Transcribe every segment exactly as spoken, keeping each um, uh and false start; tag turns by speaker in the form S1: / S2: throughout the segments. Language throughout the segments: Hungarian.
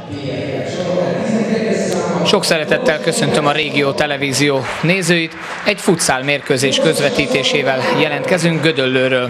S1: Sok szeretettel köszöntöm a Régió Televízió nézőit. Egy futszál mérkőzés közvetítésével jelentkezünk Gödöllőről.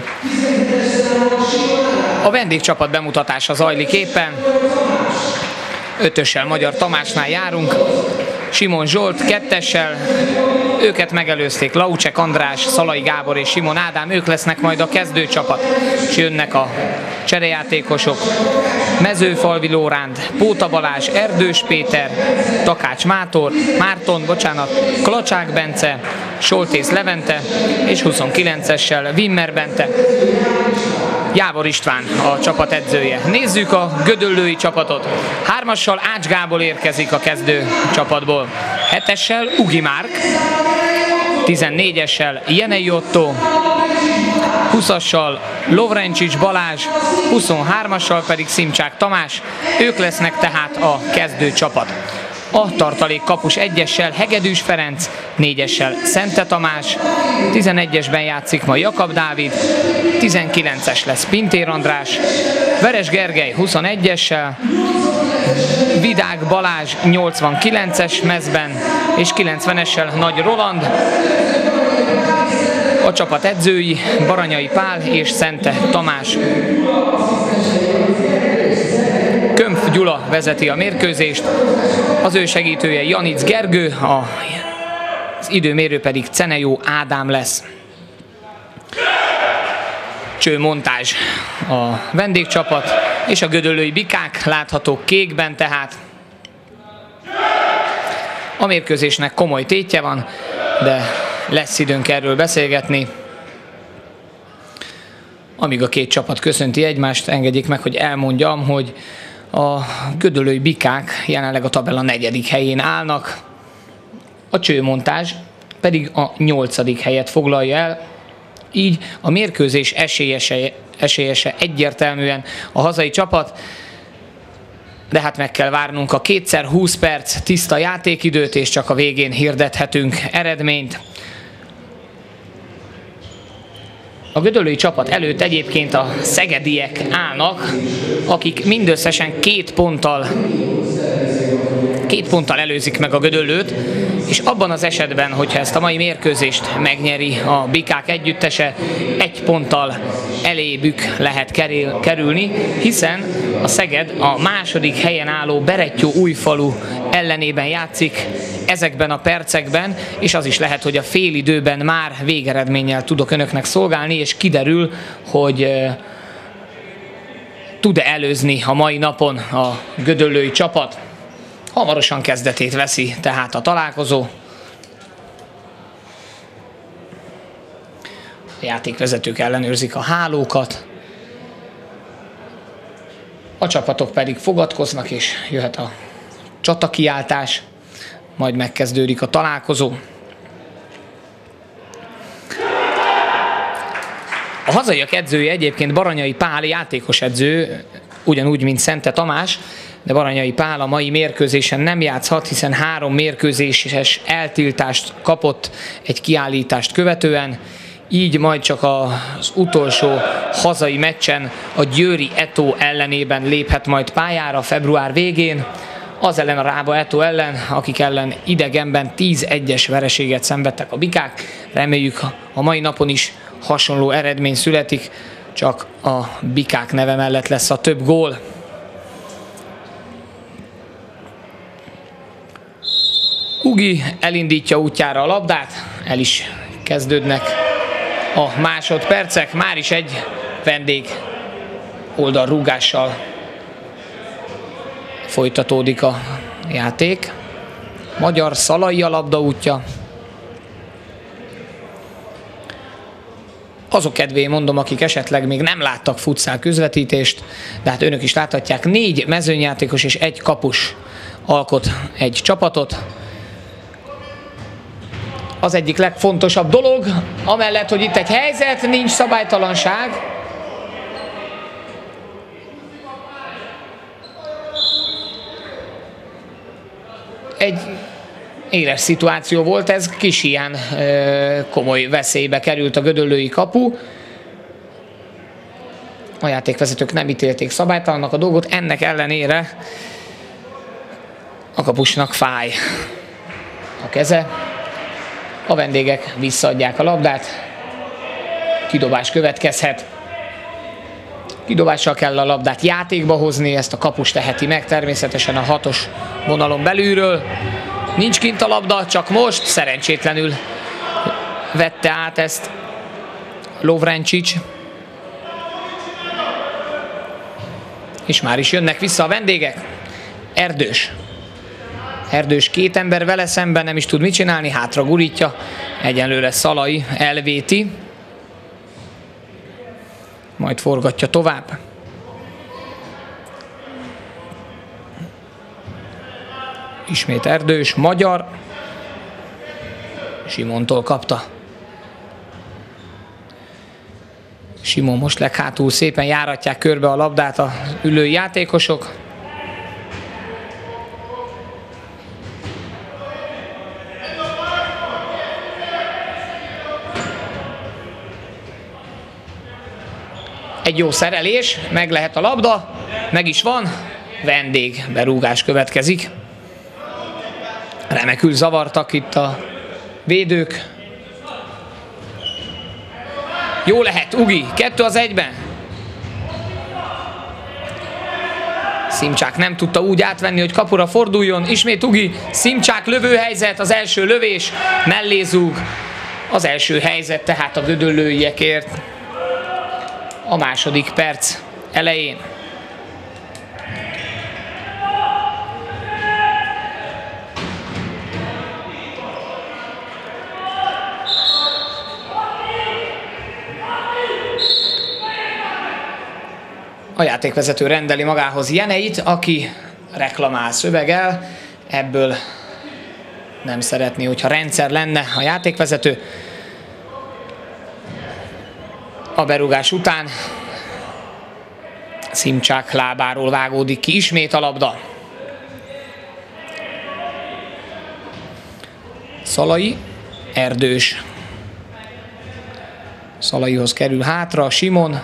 S1: A vendégcsapat bemutatása zajlik éppen. Ötössel Magyar Tamásnál járunk. Simon Zsolt kettessel, őket megelőzték Laucsek András, Szalai Gábor és Simon Ádám, ők lesznek majd a kezdőcsapat, és jönnek a cserejátékosok. Mezőfalvi Lóránd, Póta Balázs, Erdős Péter, Takács Mátor, Márton, bocsánat, Klacsák Bence, Soltész Levente és huszonkilencessel Wimmer Bente. Jávor István a csapat edzője. Nézzük a gödöllői csapatot. Hármassal Ács Gábor érkezik a kezdő csapatból. Hetessel Ugi Márk, tizennégyessel Jenei Otto, huszassal Lovrencsics Balázs, huszonhármassal pedig Szimcsák Tamás. Ők lesznek tehát a kezdő csapat. A tartalék kapus egyessel Hegedűs Ferenc, négyessel Szente Tamás, tizenegyesben játszik ma Jakab Dávid, tizenkilences lesz Pintér András, Veres Gergely huszonegyessel, Vidák Balázs nyolcvankilences mezben, és kilencvenessel Nagy Roland. A csapat edzői Baranyai Pál és Szente Tamás. Kömpf Gyula vezeti a mérkőzést, az ő segítője Janic Gergő, az időmérő pedig Cenejó Ádám lesz. Csőmontázs a vendégcsapat, és a gödöllői bikák láthatók kékben tehát. A mérkőzésnek komoly tétje van, de lesz időnk erről beszélgetni. Amíg a két csapat köszönti egymást, engedjék meg, hogy elmondjam, hogy a gödöllői bikák jelenleg a tabella negyedik helyén állnak, a Csőmontázs pedig a nyolcadik helyet foglalja el, így a mérkőzés esélyese, esélyese egyértelműen a hazai csapat, de hát meg kell várnunk a kétszer húsz perc tiszta játékidőt, és csak a végén hirdethetünk eredményt. A gödöllői csapat előtt egyébként a szegediek állnak, akik mindösszesen két ponttal, két ponttal előzik meg a Gödöllőt, és abban az esetben, hogyha ezt a mai mérkőzést megnyeri a bikák együttese, egy ponttal elébük lehet kerülni, hiszen a Szeged a második helyen álló Berettyó-Újfalu ellenében játszik ezekben a percekben, és az is lehet, hogy a félidőben már végeredménnyel tudok önöknek szolgálni, és kiderül, hogy uh, tud-e előzni a mai napon a gödöllői csapat. Hamarosan kezdetét veszi tehát a találkozó. A játékvezetők ellenőrzik a hálókat, a csapatok pedig fogadkoznak, és jöhet a csatakiáltás, majd megkezdődik a találkozó. A hazaiak edzője egyébként Baranyai Pál, játékos edző, ugyanúgy, mint Szente Tamás, de Baranyai Pál a mai mérkőzésen nem játszhat, hiszen három mérkőzéses eltiltást kapott egy kiállítást követően, így majd csak az utolsó hazai meccsen a győri Eto ellenében léphet majd pályára február végén, az ellen a Rába Eto ellen, akik ellen idegenben tíz egyes vereséget szenvedtek a bikák. Reméljük a mai napon is hasonló eredmény születik, csak a bikák neve mellett lesz a több gól. Ugi elindítja útjára a labdát, el is kezdődnek a másodpercek, már is egy vendég oldalrúgással folytatódik a játék. Magyar Szalai a labda útja. Azok kedvéért mondom, akik esetleg még nem láttak futszál közvetítést, de hát önök is láthatják, négy mezőnyjátékos és egy kapus alkot egy csapatot. Az egyik legfontosabb dolog, amellett, hogy itt egy helyzet, nincs szabálytalanság. Egy éles szituáció volt ez, kis ilyen komoly veszélybe került a gödöllői kapu. A játékvezetők nem ítélték szabálytalannak a dolgot, ennek ellenére A kapusnak fáj a keze. A vendégek visszaadják a labdát. Kidobás következhet. Kidobással kell a labdát játékba hozni, ezt a kapus teheti meg természetesen a hatos vonalon belülről. Nincs kint a labda, csak most szerencsétlenül vette át ezt Lovrencsics. És már is jönnek vissza a vendégek. Erdős. Erdős két ember vele szemben, nem is tud mit csinálni, hátra gurítja. Egyenlőre Szalai elvéti. Majd forgatja tovább. Ismét Erdős, Magyar. Simontól kapta. Simon most leghátul szépen járatják körbe a labdát az ülő játékosok. Egy jó szerelés, meg lehet a labda, meg is van, vendég berúgás következik. Remekül zavartak itt a védők. Jó lehet, Ugi, kettő az egyben. Szimcsák nem tudta úgy átvenni, hogy kapura forduljon. Ismét Ugi, Szimcsák lövőhelyzet, az első lövés, mellé zúg. Az első helyzet tehát a gödöllőiekért a második perc elején. A játékvezető rendeli magához Jeneit, aki reklamál, szövegel. Ebből nem szeretné, hogyha rendszer lenne a játékvezető. A berúgás után Szimcsák lábáról vágódik ki ismét a labda. Szalai, Erdős. Szalaihoz kerül hátra, Simon.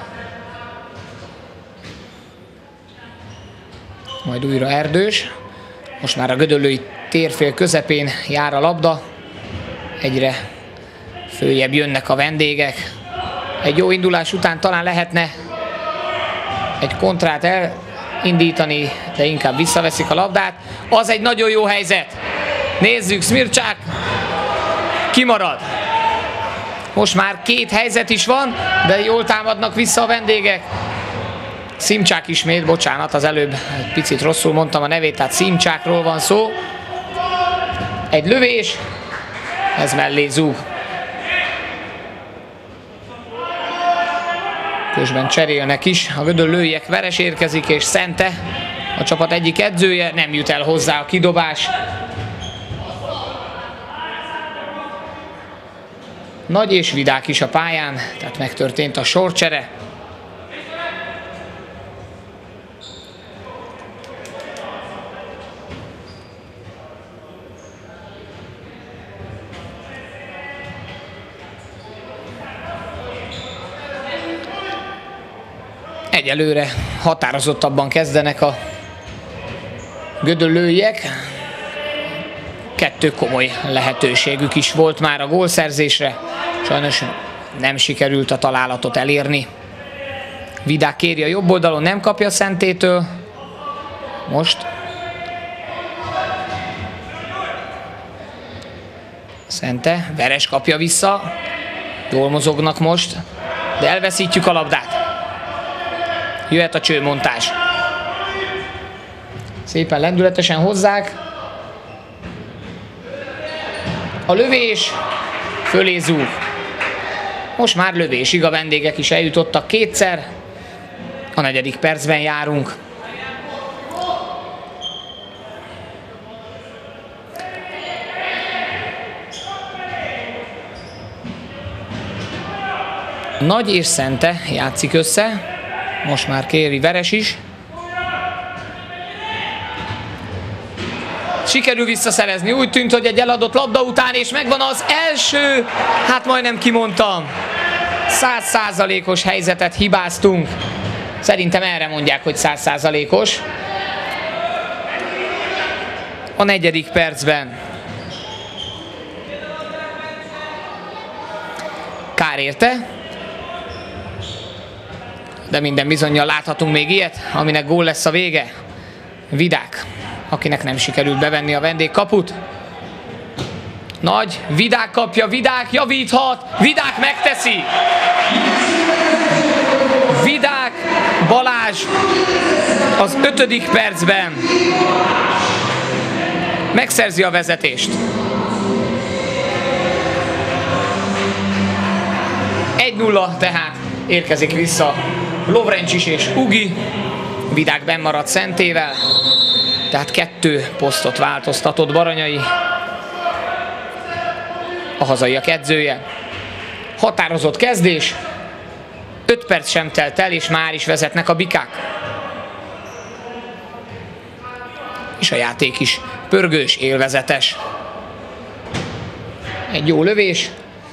S1: Majd újra Erdős. Most már a gödöllői térfél közepén jár a labda. Egyre följebb jönnek a vendégek. Egy jó indulás után talán lehetne egy kontrát elindítani, de inkább visszaveszik a labdát. Az egy nagyon jó helyzet. Nézzük, Smircsák kimarad. Most már két helyzet is van, de jól támadnak vissza a vendégek. Szimcsák ismét, bocsánat, az előbb egy picit rosszul mondtam a nevét, tehát Szimcsákról van szó. Egy lövés, ez mellé zúg. Közben cserélnek is, a gödöllőiek, Veres érkezik, és Szente, a csapat egyik edzője, nem jut el hozzá a kidobás. Nagy és Vidák is a pályán, tehát megtörtént a sorcsere. Egyelőre határozottabban kezdenek a gödöllőiek. Kettő komoly lehetőségük is volt már a gólszerzésre. Sajnos nem sikerült a találatot elérni. Vidák kéri a jobb oldalon, nem kapja Szentétől. Most Szente, Veres kapja vissza. Jól mozognak most, de elveszítjük a labdát. Jöhet a csőmontás. Szépen lendületesen hozzák. A lövés fölé zúg. Most már lövésig, a vendégek is eljutottak kétszer. A negyedik percben járunk. Nagy és Szente játszik össze. Most már kéri Veres is. Sikerül visszaszerezni. Úgy tűnt, hogy egy eladott labda után, és megvan az első. Hát majdnem kimondtam. Száz százalékos helyzetet hibáztunk. Szerintem erre mondják, hogy száz százalékos. a negyedik percben. Kár érte, de minden bizonnyal láthatunk még ilyet, aminek gól lesz a vége. Vidák, akinek nem sikerült bevenni a vendégkaput. Nagy, Vidák kapja, Vidák javíthat, Vidák megteszi. Vidák Balázs az ötödik percben megszerzi a vezetést. egy nulla, tehát érkezik vissza Lovrencsis és Ugi. Vidák benn maradt Szentével, tehát kettő posztot változtatott Baranyai, a hazaiak edzője. Határozott kezdés, öt perc sem telt el, és már is vezetnek a bikák. És a játék is pörgős, élvezetes. Egy jó lövés,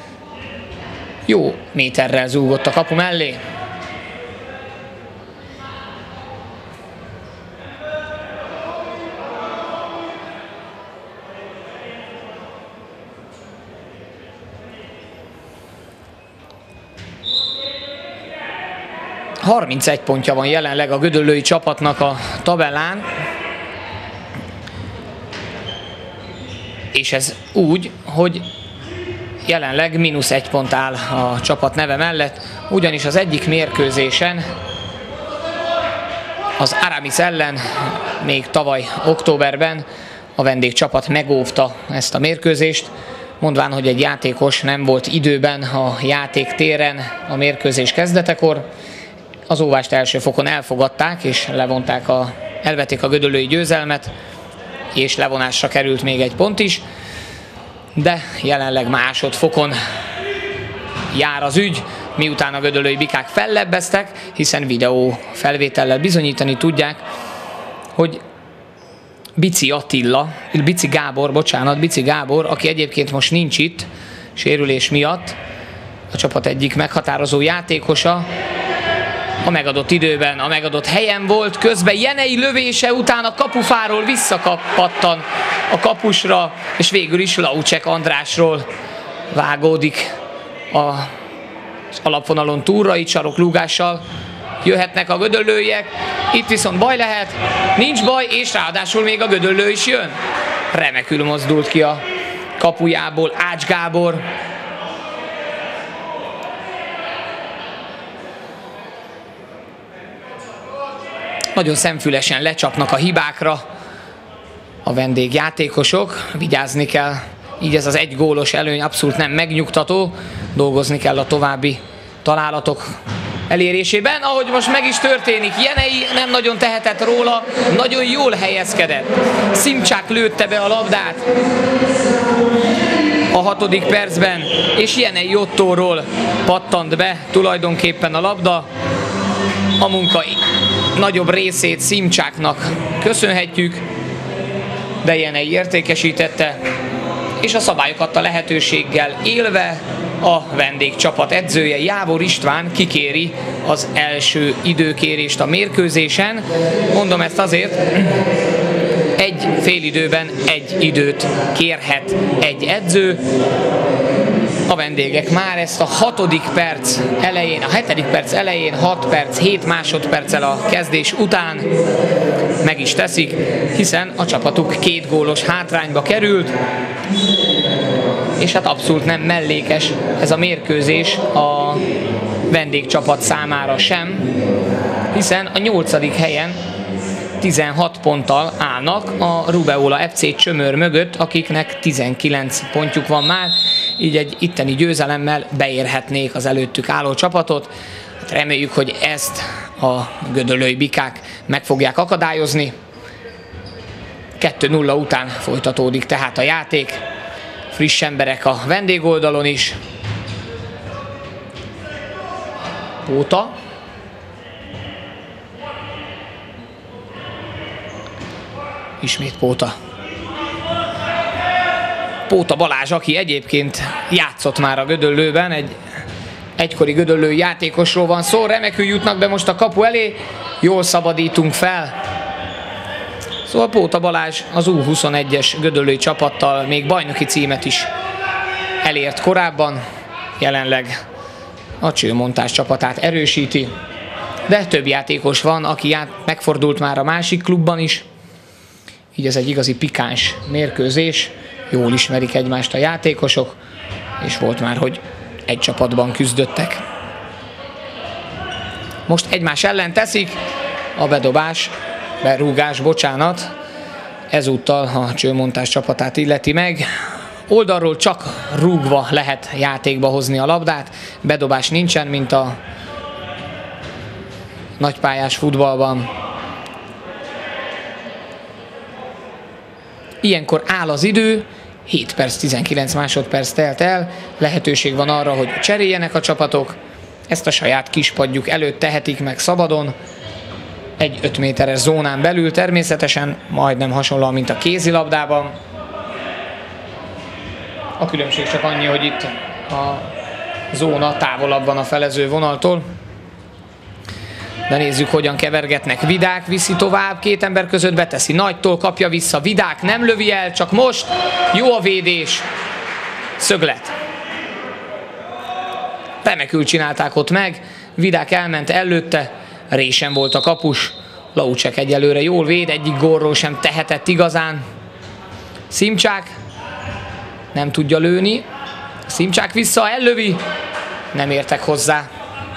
S1: jó méterrel zúgott a kapu mellé. harmincegy pontja van jelenleg a gödöllői csapatnak a tabellán. És ez úgy, hogy jelenleg mínusz egy pont áll a csapat neve mellett, ugyanis az egyik mérkőzésen az Aramis ellen még tavaly októberben a vendégcsapat megóvta ezt a mérkőzést, mondván, hogy egy játékos nem volt időben a játéktéren a mérkőzés kezdetekor. Az óvást első fokon elfogadták, és levonták a, elvették a gödöllői győzelmet, és levonásra került még egy pont is, de jelenleg másodfokon jár az ügy, miután a gödöllői bikák fellebbeztek, hiszen videó felvétellel bizonyítani tudják, hogy Bici Attila, Bici Gábor, bocsánat, Bici Gábor, aki egyébként most nincs itt, sérülés miatt, a csapat egyik meghatározó játékosa, a megadott időben, a megadott helyen volt, közben Jenei lövése után a kapufáról visszakapattan a kapusra, és végül is Laucsek Andrásról vágódik az alapvonalon túlra, itt saroklúgással jöhetnek a gödöllőiek, itt viszont baj lehet, nincs baj, és ráadásul még a gödöllő is jön. Remekül mozdult ki a kapujából Ács Gábor. Nagyon szemfülesen lecsapnak a hibákra a vendégjátékosok, vigyázni kell, így ez az egy gólos előny abszolút nem megnyugtató, dolgozni kell a további találatok elérésében, ahogy most meg is történik. Jenei nem nagyon tehetett róla, nagyon jól helyezkedett. Szimcsák lőtte be a labdát a hatodik percben, és Jenei Ottóról pattant be tulajdonképpen a labda. A munka nagyobb részét Szimcsáknak köszönhetjük, de Jenei értékesítette, és a szabályok adta lehetőséggel élve a vendégcsapat edzője Jávor István kikéri az első időkérést a mérkőzésen. Mondom ezt azért, egy félidőben egy időt kérhet egy edző. A vendégek már ezt a hatodik perc elején, a hetedik perc elején, hat perc, hét másodperccel a kezdés után meg is teszik, hiszen a csapatuk két gólos hátrányba került, és hát abszolút nem mellékes ez a mérkőzés a vendégcsapat számára sem, hiszen a nyolcadik helyen tizenhat ponttal állnak a Rubeola ef cé Csömör mögött, akiknek tizenkilenc pontjuk van már, így egy itteni győzelemmel beérhetnék az előttük álló csapatot. Hát reméljük, hogy ezt a gödöllői bikák meg fogják akadályozni. kettő nulla után folytatódik tehát a játék. Friss emberek a vendégoldalon is. Póta. Ismét Póta. Póta Balázs, aki egyébként játszott már a Gödöllőben, egy egykori gödöllői játékosról van szó, remekül jutnak be most a kapu elé, jól szabadítunk fel. Szóval Póta Balázs az U huszonegyes gödöllői csapattal még bajnoki címet is elért korábban, jelenleg a Csőmontás csapatát erősíti, de több játékos van, aki ját, megfordult már a másik klubban is, így ez egy igazi pikáns mérkőzés, jól ismerik egymást a játékosok, és volt már, hogy egy csapatban küzdöttek. Most egymás ellen teszik, a bedobás, berúgás, bocsánat, ezúttal a Csőmontás csapatát illeti meg. Oldalról csak rúgva lehet játékba hozni a labdát, bedobás nincsen, mint a nagypályás futballban. Ilyenkor áll az idő, hét perc tizenkilenc másodperc telt el, lehetőség van arra, hogy cseréljenek a csapatok, ezt a saját kispadjuk előtt tehetik meg szabadon, egy öt méteres zónán belül természetesen, majdnem hasonlóan, mint a kézilabdában. A különbség csak annyi, hogy itt a zóna távolabb van a felező vonaltól. De nézzük, hogyan kevergetnek. Vidák viszi tovább, két ember között beteszi, Nagytól kapja vissza, Vidák nem lövi el, csak most jó a védés. Szöglet. Remekül csinálták ott meg, Vidák elment előtte, résen volt a kapus, Laucsek egyelőre jól véd, egyik gólról sem tehetett igazán. Szimcsák nem tudja lőni, Szimcsák vissza, ellövi, nem értek hozzá.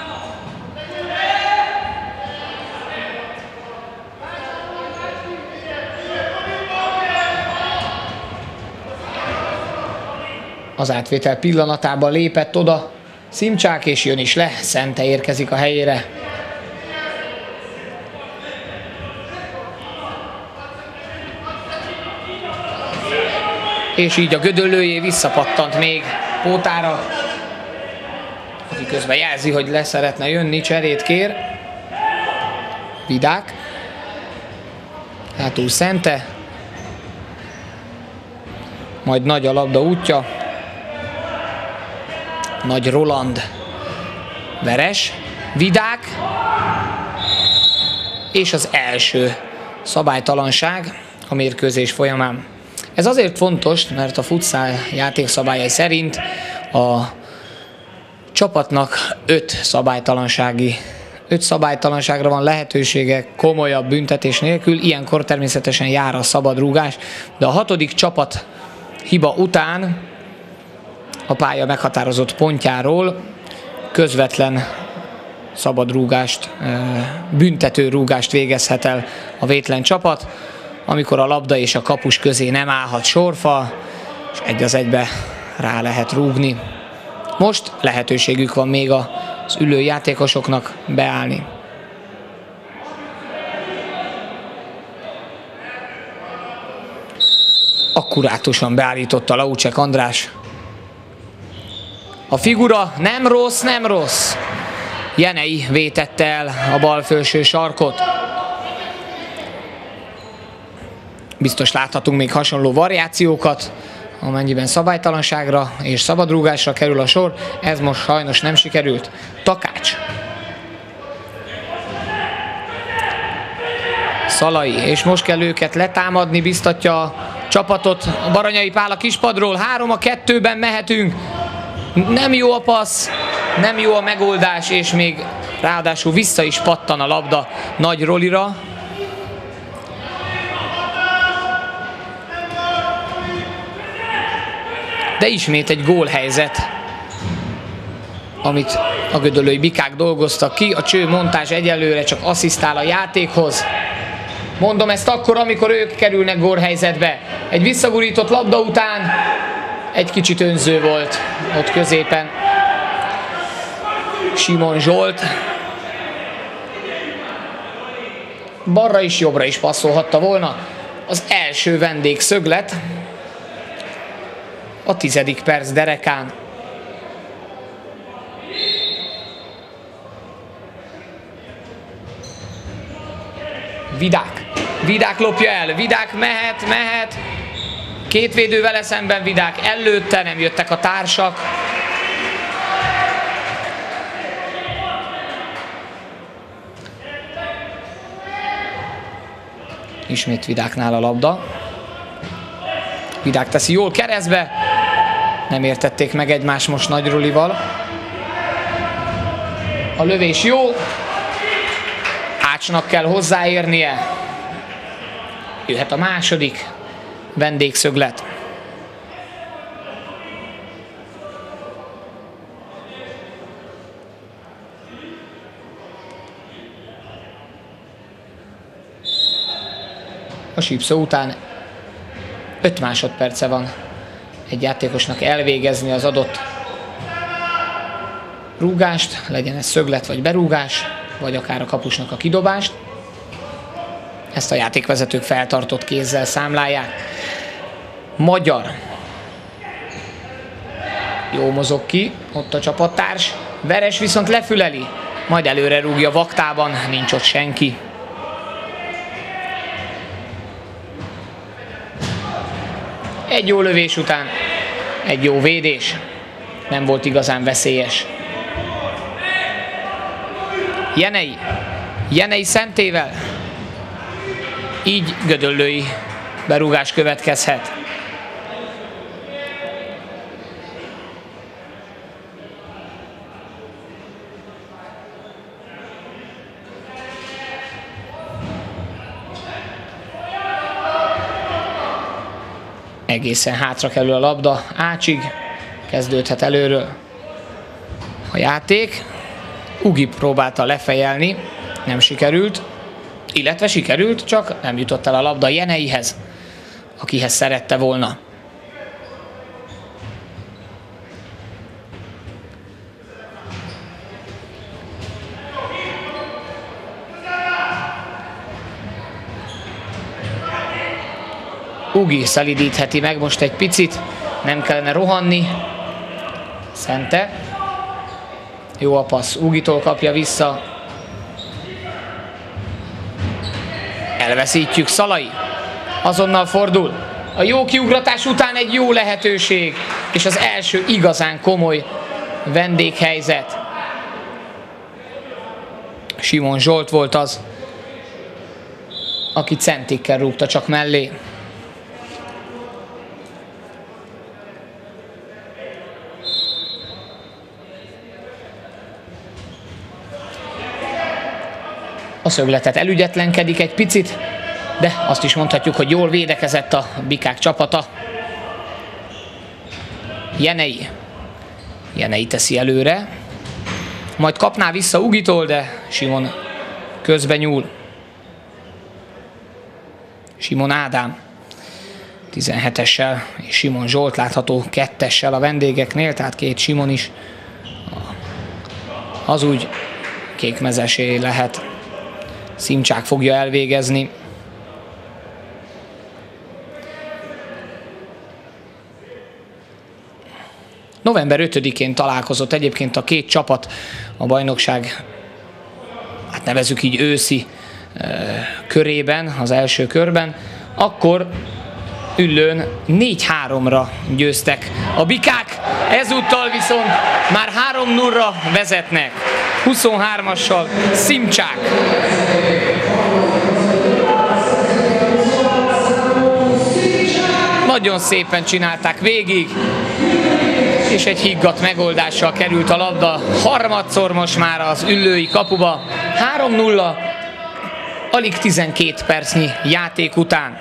S1: Az átvétel pillanatában lépett oda Szimcsák, és jön is le, Szente érkezik a helyére. És így a gödöllőjé visszapattant még Pótára, aki közben jelzi, hogy le szeretne jönni, cserét kér. Vidák. Hátul Szente. Majd Nagy a labda útja. Nagy Roland. Veres. Vidák. És az első szabálytalanság a mérkőzés folyamán. Ez azért fontos, mert a futszál játékszabályai szerint a csapatnak öt szabálytalansági, öt szabálytalanságra van lehetősége komolyabb büntetés nélkül, ilyenkor természetesen jár a szabadrúgás, de a hatodik csapat hiba után a pálya meghatározott pontjáról közvetlen szabadrúgást, büntető rúgást végezhet el a vétlen csapat, amikor a labda és a kapus közé nem állhat sorfa, és egy az egybe rá lehet rúgni. Most lehetőségük van még az ülő játékosoknak beállni. Akkurátusan beállította Laucsek András. A figura nem rossz, nem rossz. Jenei vétette el a bal felső sarkot. Biztos láthatunk még hasonló variációkat, amennyiben szabálytalanságra és szabadrúgásra kerül a sor. Ez most sajnos nem sikerült. Takács. Szalai, és most kell őket letámadni, biztatja a csapatot a Baranyai Pál a kispadról. Három a kettőben mehetünk. Nem jó a passz, nem jó a megoldás, és még ráadásul vissza is pattan a labda Nagy Rolira. De ismét egy gólhelyzet, amit a gödöllői bikák dolgoztak ki. A Csőmontás egyelőre csak asszisztál a játékhoz. Mondom ezt akkor, amikor ők kerülnek gólhelyzetbe. Egy visszagurított labda után egy kicsit önző volt ott középen Simon Zsolt. Balra is, jobbra is passzolhatta volna. Az első vendég Szöglet. A tizedik perc derekán. Vidák. Vidák lopja el. Vidák mehet, mehet. Két védő vele szemben, Vidák előtte, nem jöttek a társak. Ismét Vidáknál a labda. Vidák teszi jól keresztbe. Nem értették meg egymást most Nagy Rulival. A lövés jó. Ácsnak kell hozzáérnie. Jöhet a második vendégszöglet. A sípszó után öt másodperce van egy játékosnak elvégezni az adott rúgást, legyen ez szöglet vagy berúgás, vagy akár a kapusnak a kidobást. Ezt a játékvezetők feltartott kézzel számlálják. Magyar. Jó mozog ki, ott a csapattárs. Veres viszont lefüleli, majd előre rúgja vaktában, nincs ott senki. Egy jó lövés után egy jó védés. Nem volt igazán veszélyes. Jenei. Jenei Szentével. Így gödöllői berúgás következhet. Egészen hátra kerül a labda Ácsig. Kezdődhet előről a játék. Ugi próbálta lefejelni, nem sikerült. Illetve sikerült, csak nem jutott el a labda Jeneihez, akihez szerette volna. Ugi szelidítheti meg most egy picit, nem kellene rohanni. Szente. Jó a passz, Ugitól kapja vissza. Elveszítjük, Szalai. Azonnal fordul. A jó kiugratás után egy jó lehetőség, és az első igazán komoly vendéghelyzet. Simon Zsolt volt az, aki centikkel rúgta csak mellé. A szögletet elügyetlenkedik egy picit, de azt is mondhatjuk, hogy jól védekezett a Bikák csapata. Jenei. Jenei teszi előre. Majd kapná vissza Ugitól, de Simon közben nyúl. Simon Ádám tizenhetessel és Simon Zsolt látható kettessel a vendégeknél, tehát két Simon is. Az úgy kékmezesé lehet. Szimcsák fogja elvégezni. november ötödikén találkozott egyébként a két csapat a bajnokság, hát nevezzük így őszi körében, az első körben. Akkor Üllőn négy háromra győztek a Bikák, ezúttal viszont már három nullra vezetnek. huszonhármassal Szimcsák. Nagyon szépen csinálták végig, és egy higgadt megoldással került a labda harmadszor most már az üllői kapuba. három nulla, alig tizenkét percnyi játék után.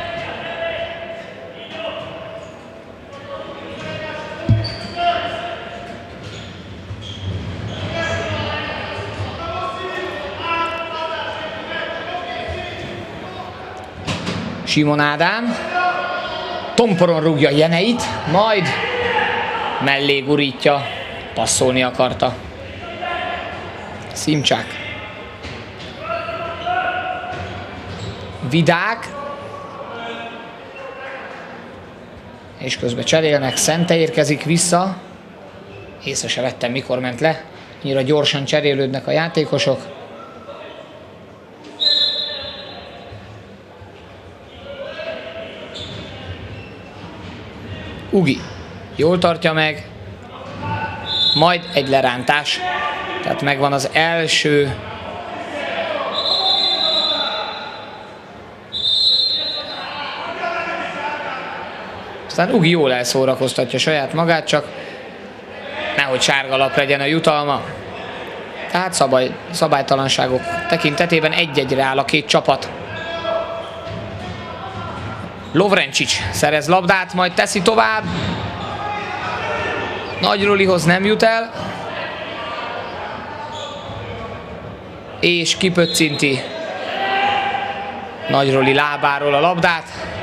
S1: Simon Ádám tomporon rúgja Jeneit, majd mellé gurítja, passzolni akarta. Szimcsák. Vidák. És közben cserélnek, Szente érkezik vissza. Észre se vettem, mikor ment le. Annyira gyorsan cserélődnek a játékosok. Ugi jól tartja meg, majd egy lerántás, tehát megvan az első Aztán Ugi jól elszórakoztatja saját magát, csak nehogy sárga lap legyen a jutalma. Tehát szabály, szabálytalanságok tekintetében egy-egyre áll a két csapat. Lovrencsics szerez labdát, majd teszi tovább. Nagy Rolihoz nem jut el. És kipöccinti Nagy Roli lábáról a labdát.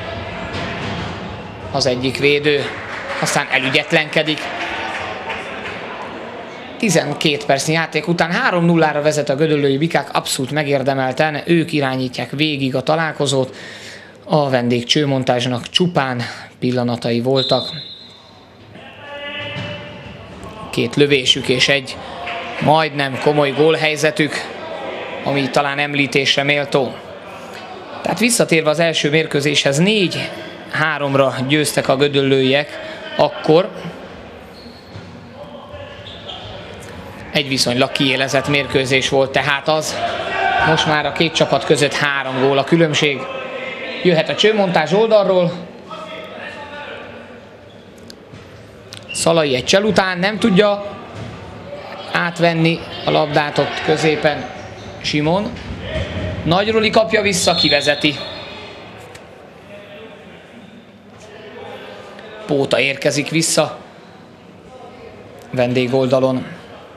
S1: Az egyik védő aztán elügyetlenkedik. tizenkét percnyi játék után három nullára vezet a gödöllői Bikák, abszolút megérdemelten. Ők irányítják végig a találkozót. A vendég csőmontázsnak csupán pillanatai voltak. Két lövésük és egy majdnem komoly gólhelyzetük, ami talán említésre méltó. Tehát visszatérve az első mérkőzéshez, négy háromra győztek a gödöllőiek akkor. Egy viszonylag kiélezett mérkőzés volt tehát az. Most már a két csapat között három gól a különbség. Jöhet a csőmontázs oldalról. Szalai egy csel után nem tudja átvenni a labdát ott középen Simon. Nagy Roli kapja vissza, kivezeti. Póta érkezik vissza vendégoldalon.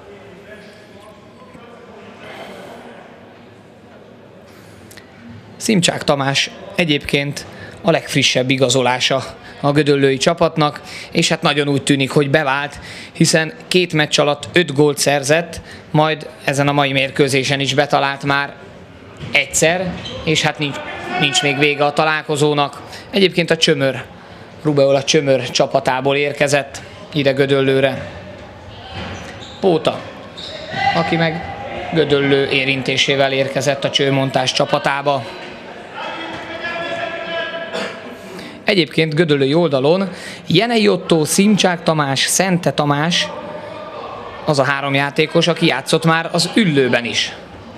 S1: Szimcsák Tamás egyébként a legfrissebb igazolása a gödöllői csapatnak, és hát nagyon úgy tűnik, hogy bevált, hiszen két meccs alatt öt gólt szerzett, majd ezen a mai mérkőzésen is betalált már egyszer, és hát nincs, nincs még vége a találkozónak. Egyébként a Csömör, Rubeola Csömör csapatából érkezett ide Gödöllőre. Póta, aki meg Gödöllő érintésével érkezett a csőmontás csapatába. Egyébként gödöllői oldalon Jenei Ottó, Szimcsák Tamás, Szente Tamás az a három játékos, aki játszott már az Üllőben is.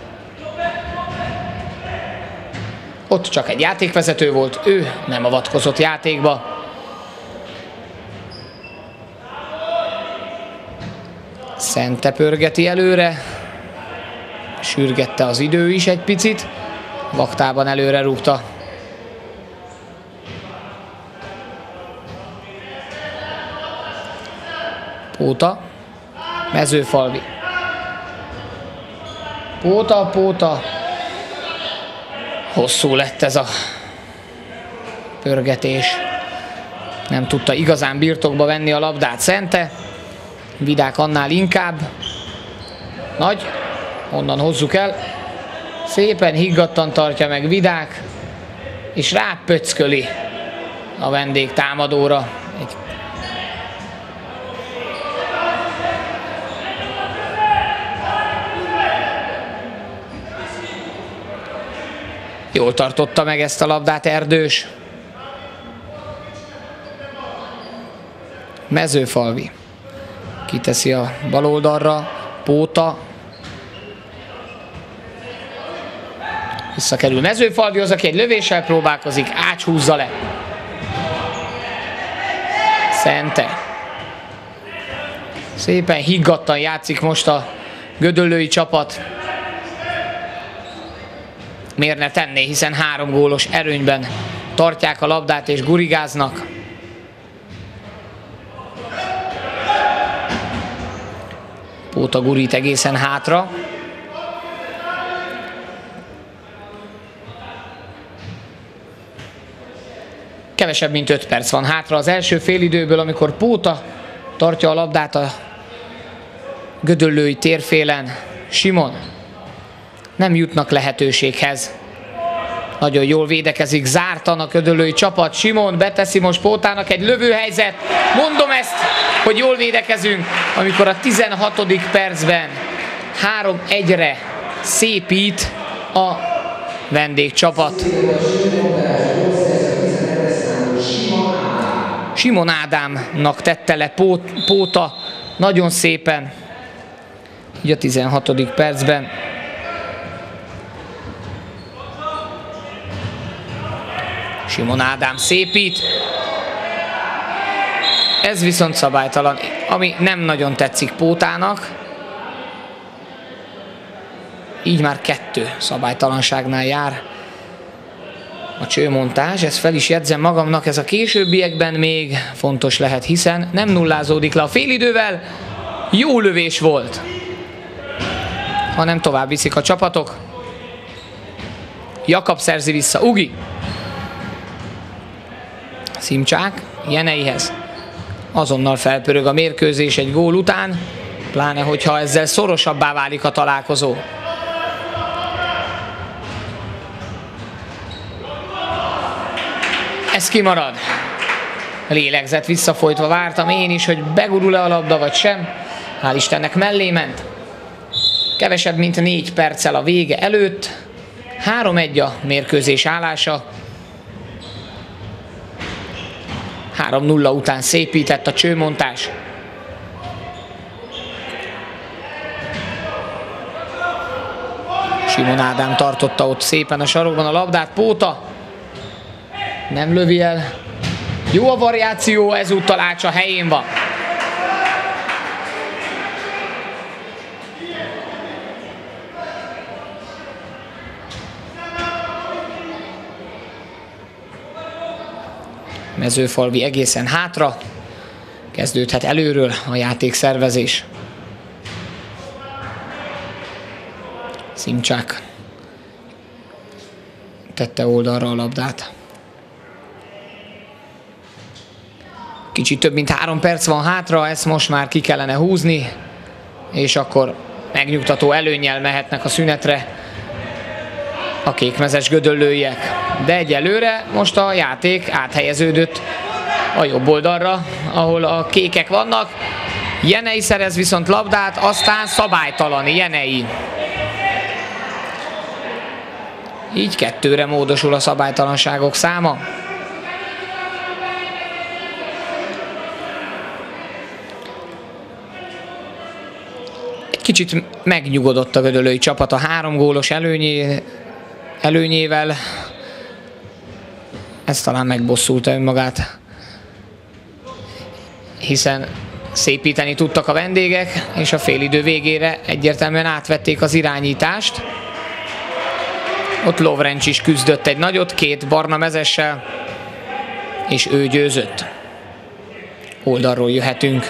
S1: Ott csak egy játékvezető volt, ő nem avatkozott játékba. Szente pörgeti előre, sürgette az idő is egy picit, vaktában előre rúgta. Póta, Mezőfalvi. Póta, Póta. Hosszú lett ez a pörgetés. Nem tudta igazán birtokba venni a labdát Szente. Vidák annál inkább. Nagy, onnan hozzuk el. Szépen higgadtan tartja meg Vidák, és rápöcköli a vendég támadóra. Egy Jól tartotta meg ezt a labdát Erdős. Mezőfalvi kiteszi a bal oldalra, Póta. Visszakerül Mezőfalvihoz, aki egy lövéssel próbálkozik, Ács húzza le. Szente. Szépen higgadtan játszik most a gödöllői csapat. Miért ne tenné, hiszen három gólos erőnyben tartják a labdát és gurigáznak. Póta gurít egészen hátra. Kevesebb, mint öt perc van hátra az első félidőből, amikor Póta tartja a labdát a gödöllői térfélen. Simon. Nem jutnak lehetőséghez. Nagyon jól védekezik zártan a gödöllői csapat. Simon beteszi most Pótának egy lövőhelyzet. Mondom ezt, hogy jól védekezünk, amikor a tizenhatodik percben három egyre szépít a vendégcsapat. Simon Ádámnak tette le Póta nagyon szépen, így a tizenhatodik percben. Simon Ádám szépít. Ez viszont szabálytalan, ami nem nagyon tetszik Pótának. Így már kettő szabálytalanságnál jár a csőmontás. Ezt fel is jegyzem magamnak, ez a későbbiekben még fontos lehet, hiszen nem nullázódik le a félidővel. Jó lövés volt, hanem tovább viszik a csapatok. Jakab szerzi vissza, Ugi. Szimcsák Jeneihez. Azonnal felpörög a mérkőzés egy gól után, pláne hogyha ezzel szorosabbá válik a találkozó. Ez kimarad. Lélegzett visszafolytva, vártam én is, hogy begurul-e a labda vagy sem. Hál' Istennek mellé ment. Kevesebb mint négy perccel a vége előtt. három egy a mérkőzés állása. három nulla után szépített a csőmontás. Simon Ádám tartotta ott szépen a sarokban a labdát. Póta nem lövi el. Jó a variáció, ezúttal Ácsa helyén van. Mezőfalvi egészen hátra. Kezdődhet előről a játékszervezés. Szimcsák tette oldalra a labdát. Kicsit több mint három perc van hátra, ezt most már ki kellene húzni, és akkor megnyugtató előnnyel mehetnek a szünetre a kékmezes gödöllőiek. De egyelőre most a játék áthelyeződött a jobb oldalra, ahol a kékek vannak. Jenei szerez viszont labdát, aztán szabálytalani Jenei. Így kettőre módosul a szabálytalanságok száma. Egy kicsit megnyugodott a gödöllői csapat a három gólos előnyé, előnyével. Ez talán megbosszulta önmagát, hiszen szépíteni tudtak a vendégek, és a félidő végére egyértelműen átvették az irányítást. Ott Lovrencs is küzdött egy nagyot, két barna mezessel, és ő győzött. Oldalról jöhetünk.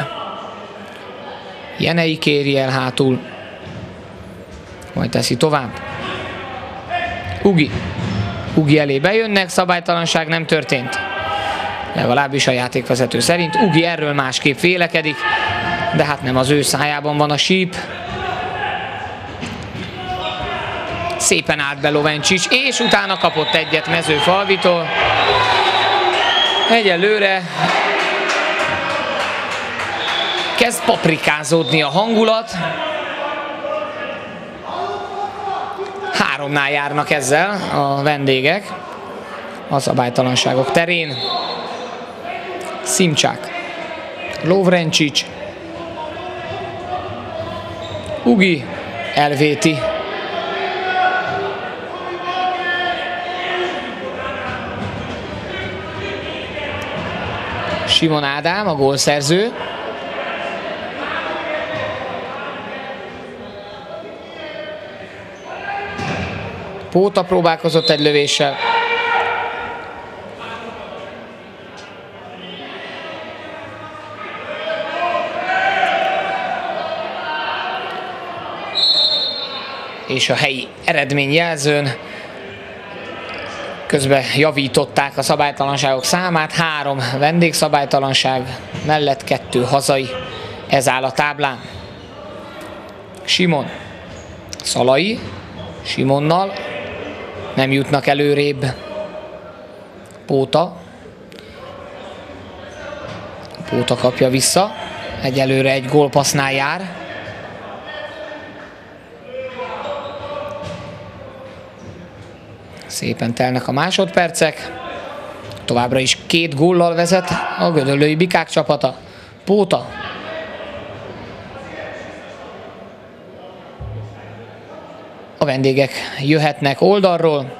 S1: Jenei kéri el hátul, majd teszi tovább. Ugi. Ugi elé bejönnek, szabálytalanság nem történt. Legalábbis a játékvezető szerint. Ugi erről másképp vélekedik, de hát nem az ő szájában van a síp. Szépen állt be Lovencsics, és utána kapott egyet Mezőfalvitól. Egyelőre kezd paprikázódni a hangulat. Háromnál járnak ezzel a vendégek a szabálytalanságok terén. Szimcsák, Lovrencsics, Ugi elvéti. Simon Ádám, a gólszerző. Póta próbálkozott egy lövéssel. És a helyi eredményjelzőn közben javították a szabálytalanságok számát. Három vendégszabálytalanság mellett kettő hazai. Ez áll a táblán. Simon, Szalai, Simonnal nem jutnak előrébb. Póta. Póta kapja vissza. Egyelőre egy gólpassznál jár. Szépen telnek a másodpercek. Továbbra is két góllal vezet a gödöllői Bikák csapata. Póta. A vendégek jöhetnek oldalról.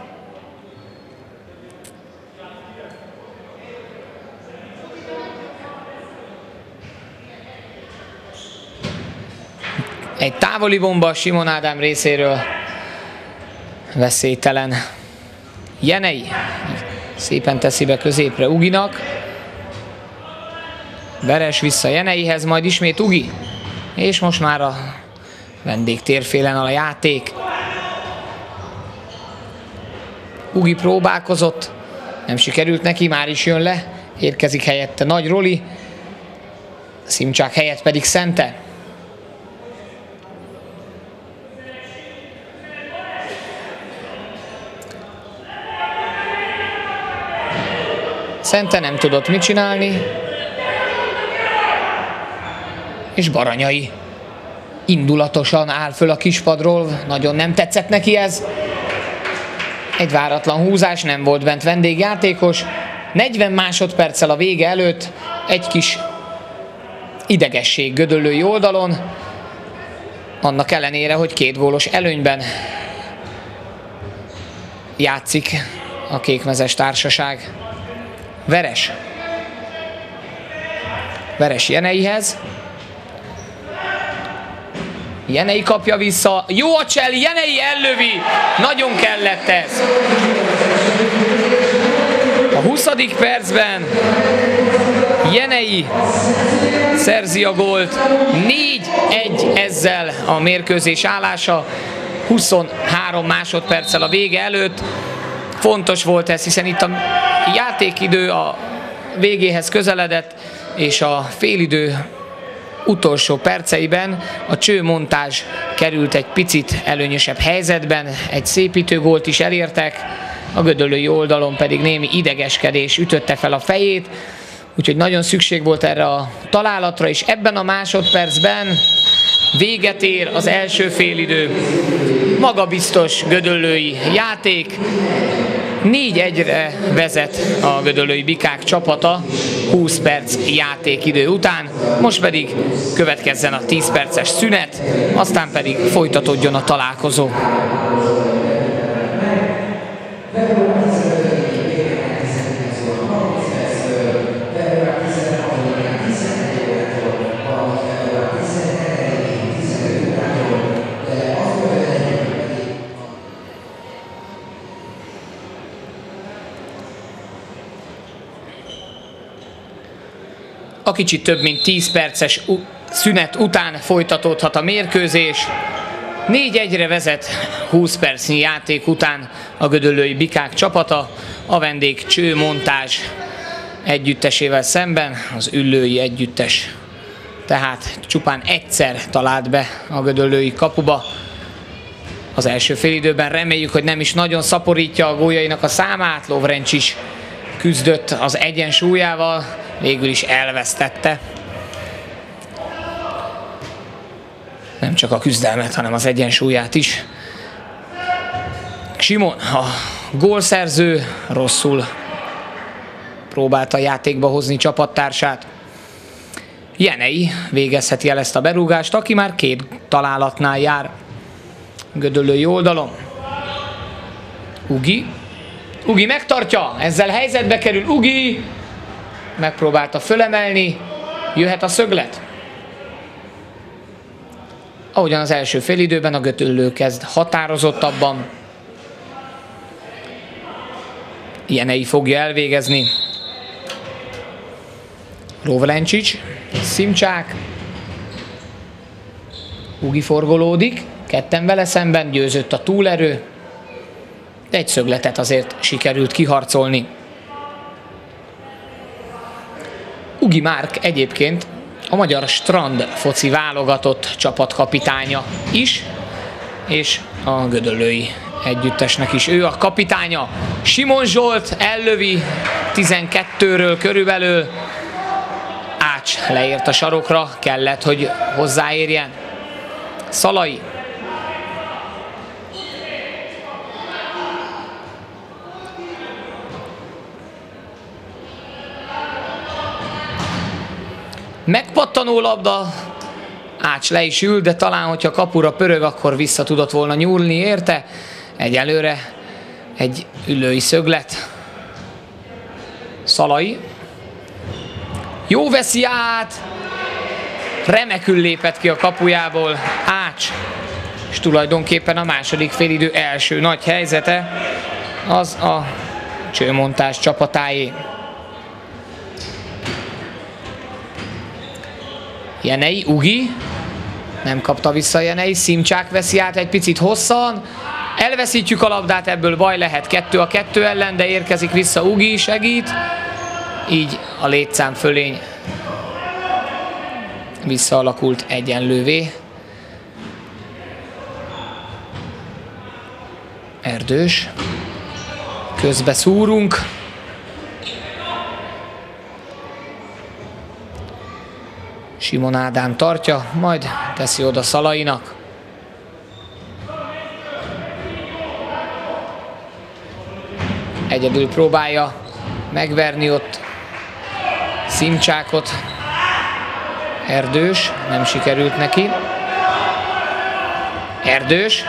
S1: Egy távoli bomba Simon Ádám részéről. Veszélytelen. Jenei szépen teszi be középre Uginak. Veres vissza Jeneihez, majd ismét Ugi. És most már a vendég térfélen a játék. Ugi próbálkozott, nem sikerült neki, már is jön le. Érkezik helyette Nagy Roli. Szimcsák helyett pedig Szente. Szente nem tudott mit csinálni. És Baranyai indulatosan áll föl a kispadról. Nagyon nem tetszett neki ez. Egy váratlan húzás, nem volt bent vendégjátékos. negyven másodperccel a vége előtt egy kis idegesség gödöllői oldalon. Annak ellenére, hogy két gólos előnyben játszik a kékmezes társaság. Veres. Veres Jeneihez. Jenei kapja vissza. Jó a csel, Jenei ellövi. Nagyon kellett ez. A huszadik percben Jenei szerzi a gólt. négy egy ezzel a mérkőzés állása. huszonhárom másodperccel a vége előtt. Fontos volt ez, hiszen itt a játékidő a végéhez közeledett, és a félidő utolsó perceiben a csőmontázs került egy picit előnyösebb helyzetben, egy szépítő gólt is elértek, a gödöllői oldalon pedig némi idegeskedés ütötte fel a fejét, úgyhogy nagyon szükség volt erre a találatra, és ebben a másodpercben véget ér az első félidő. Magabiztos gödöllői játék. négy egyre vezet a gödöllői Bikák csapata húsz perc játékidő után. Most pedig következzen a tíz perces szünet, aztán pedig folytatódjon a találkozó. A kicsit több mint tíz perces szünet után folytatódhat a mérkőzés. négy egyre vezet húsz percnyi játék után a gödöllői Bikák csapata, a vendég csőmontázs együttesével szemben, az üllői együttes. Tehát csupán egyszer talált be a gödöllői kapuba. Az első félidőben reméljük, hogy nem is nagyon szaporítja a góljainak a számát. Lovrencs is küzdött az egyensúlyával, végül is elvesztette. Nem csak a küzdelmet, hanem az egyensúlyát is. Simon, a gólszerző, rosszul próbálta játékba hozni csapattársát. Jenei végezheti el ezt a berúgást, aki már két találatnál jár gödöllői oldalon. Ugi. Ugi megtartja, ezzel helyzetbe kerül Ugi. Megpróbálta fölemelni, jöhet a szöglet. Ahogyan az első félidőben, a gödöllő kezd határozottabban. Jenei fogja elvégezni. Lovrencsics, Szimcsák. Ugi forgolódik, ketten vele szemben, győzött a túlerő. De egy szögletet azért sikerült kiharcolni. Ugi Márk egyébként a magyar strand foci válogatott csapatkapitánya is, és a gödöllői együttesnek is ő a kapitánya. Simon Zsolt ellövi tizenkettőről körülbelül. Ács leért a sarokra, kellett, hogy hozzáérjen. Szalai. Megpattanó labda, Ács le is ül, de talán, hogyha kapura pörög, akkor vissza tudott volna nyúlni érte. Egyelőre egy ülői szöglet. Szalai. Jó veszi át. Remekül lépett ki a kapujából Ács. Takács, és tulajdonképpen a második félidő első nagy helyzete az a Csőmontás csapatáé. Jenei, Ugi, nem kapta vissza Jenei, Szimcsák veszi át egy picit hosszan, elveszítjük a labdát, ebből baj lehet, kettő a kettő ellen, de érkezik vissza Ugi, segít, így a létszám fölény visszaalakult egyenlővé. Erdős, közbe szúrunk. Simon Ádám tartja, majd teszi oda Szalainak. Egyedül próbálja megverni ott Szimcsákot. Erdős, nem sikerült neki. Erdős.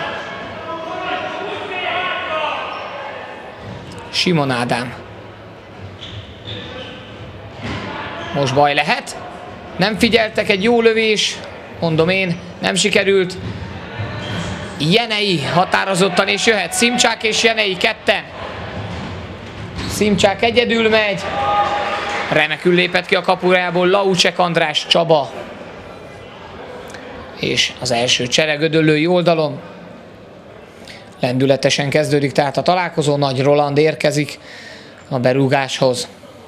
S1: Simon Ádám. Most baj lehet. Nem figyeltek, egy jó lövés, mondom én, nem sikerült. Jenei határozottan, és jöhet Szimcsák és Jenei ketten. Szimcsák egyedül megy. Remekül lépett ki a kapujából Laucsek András Csaba. És az első csere gödöllői oldalon. Lendületesen kezdődik tehát a találkozó, Nagy Roland érkezik a berúgáshoz.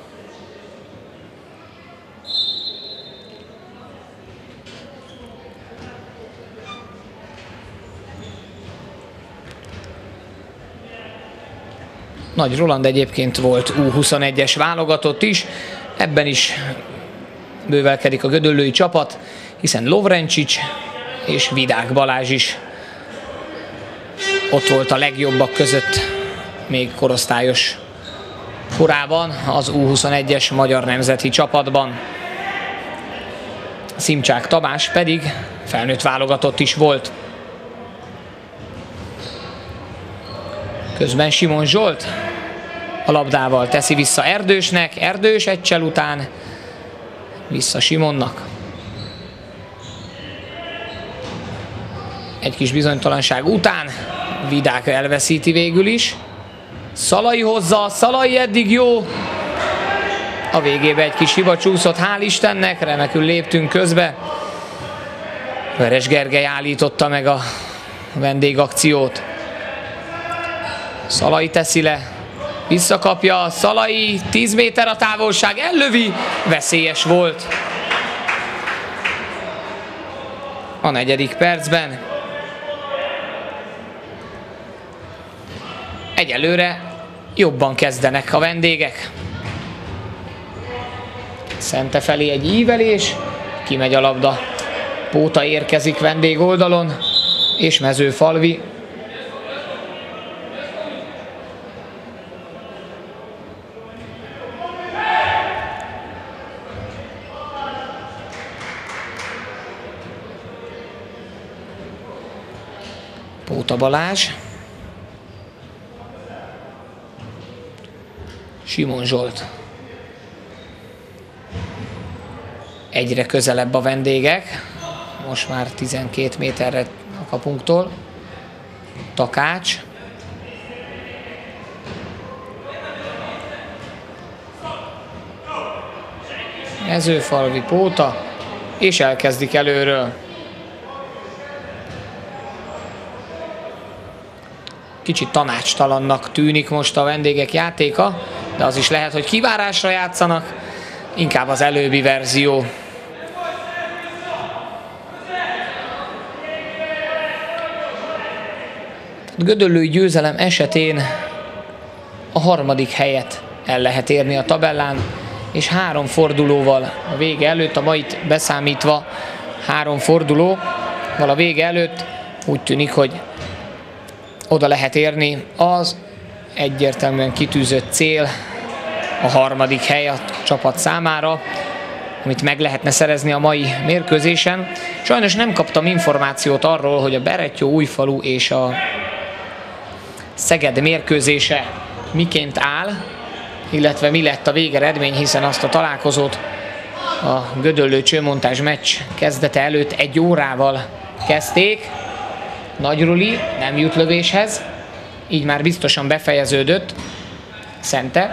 S1: Nagy Roland egyébként volt U huszonegyes válogatott is, ebben is bővelkedik a gödöllői csapat, hiszen Lovrencsics és Vidák Balázs is ott volt a legjobbak között még korosztályos korában az U huszonegyes magyar nemzeti csapatban. Szimcsák Tamás pedig felnőtt válogatott is volt. Közben Simon Zsolt a labdával teszi vissza Erdősnek, Erdős egy csel után vissza Simonnak. Egy kis bizonytalanság után Vidák elveszíti végül is. Szalai hozza, Szalai eddig jó. A végébe egy kis hiba csúszott, hál' Istennek, remekül léptünk közbe. Veres Gergely állította meg a vendégakciót. Szalai teszi le, visszakapja, Szalai, tíz méter a távolság, ellövi, veszélyes volt. A negyedik percben. Egyelőre jobban kezdenek a vendégek. Szente felé egy ívelés, kimegy a labda. Póta érkezik vendég oldalon, és Mezőfalvi. Póta Balázs. Simon Zsolt. Egyre közelebb a vendégek. Most már tizenkét méterre a kapunktól. Takács. Mezőfalvi, Póta. És elkezdik előről. Kicsit tanácstalannak tűnik most a vendégek játéka, de az is lehet, hogy kivárásra játszanak, inkább az előbbi verzió. Gödöllői győzelem esetén a harmadik helyet el lehet érni a tabellán, és három fordulóval a vége előtt, a mait beszámítva három fordulóval a vége előtt úgy tűnik, hogy oda lehet érni, az egyértelműen kitűzött cél, a harmadik hely a csapat számára, amit meg lehetne szerezni a mai mérkőzésen. Sajnos nem kaptam információt arról, hogy a Berettyó-Újfalu és a Szeged mérkőzése miként áll, illetve mi lett a végeredmény, hiszen azt a találkozót a Gödöllő Csőmontás meccs kezdete előtt egy órával Kezdték. Nagy Ruli nem jut lövéshez. Így már biztosan befejeződött. Szente.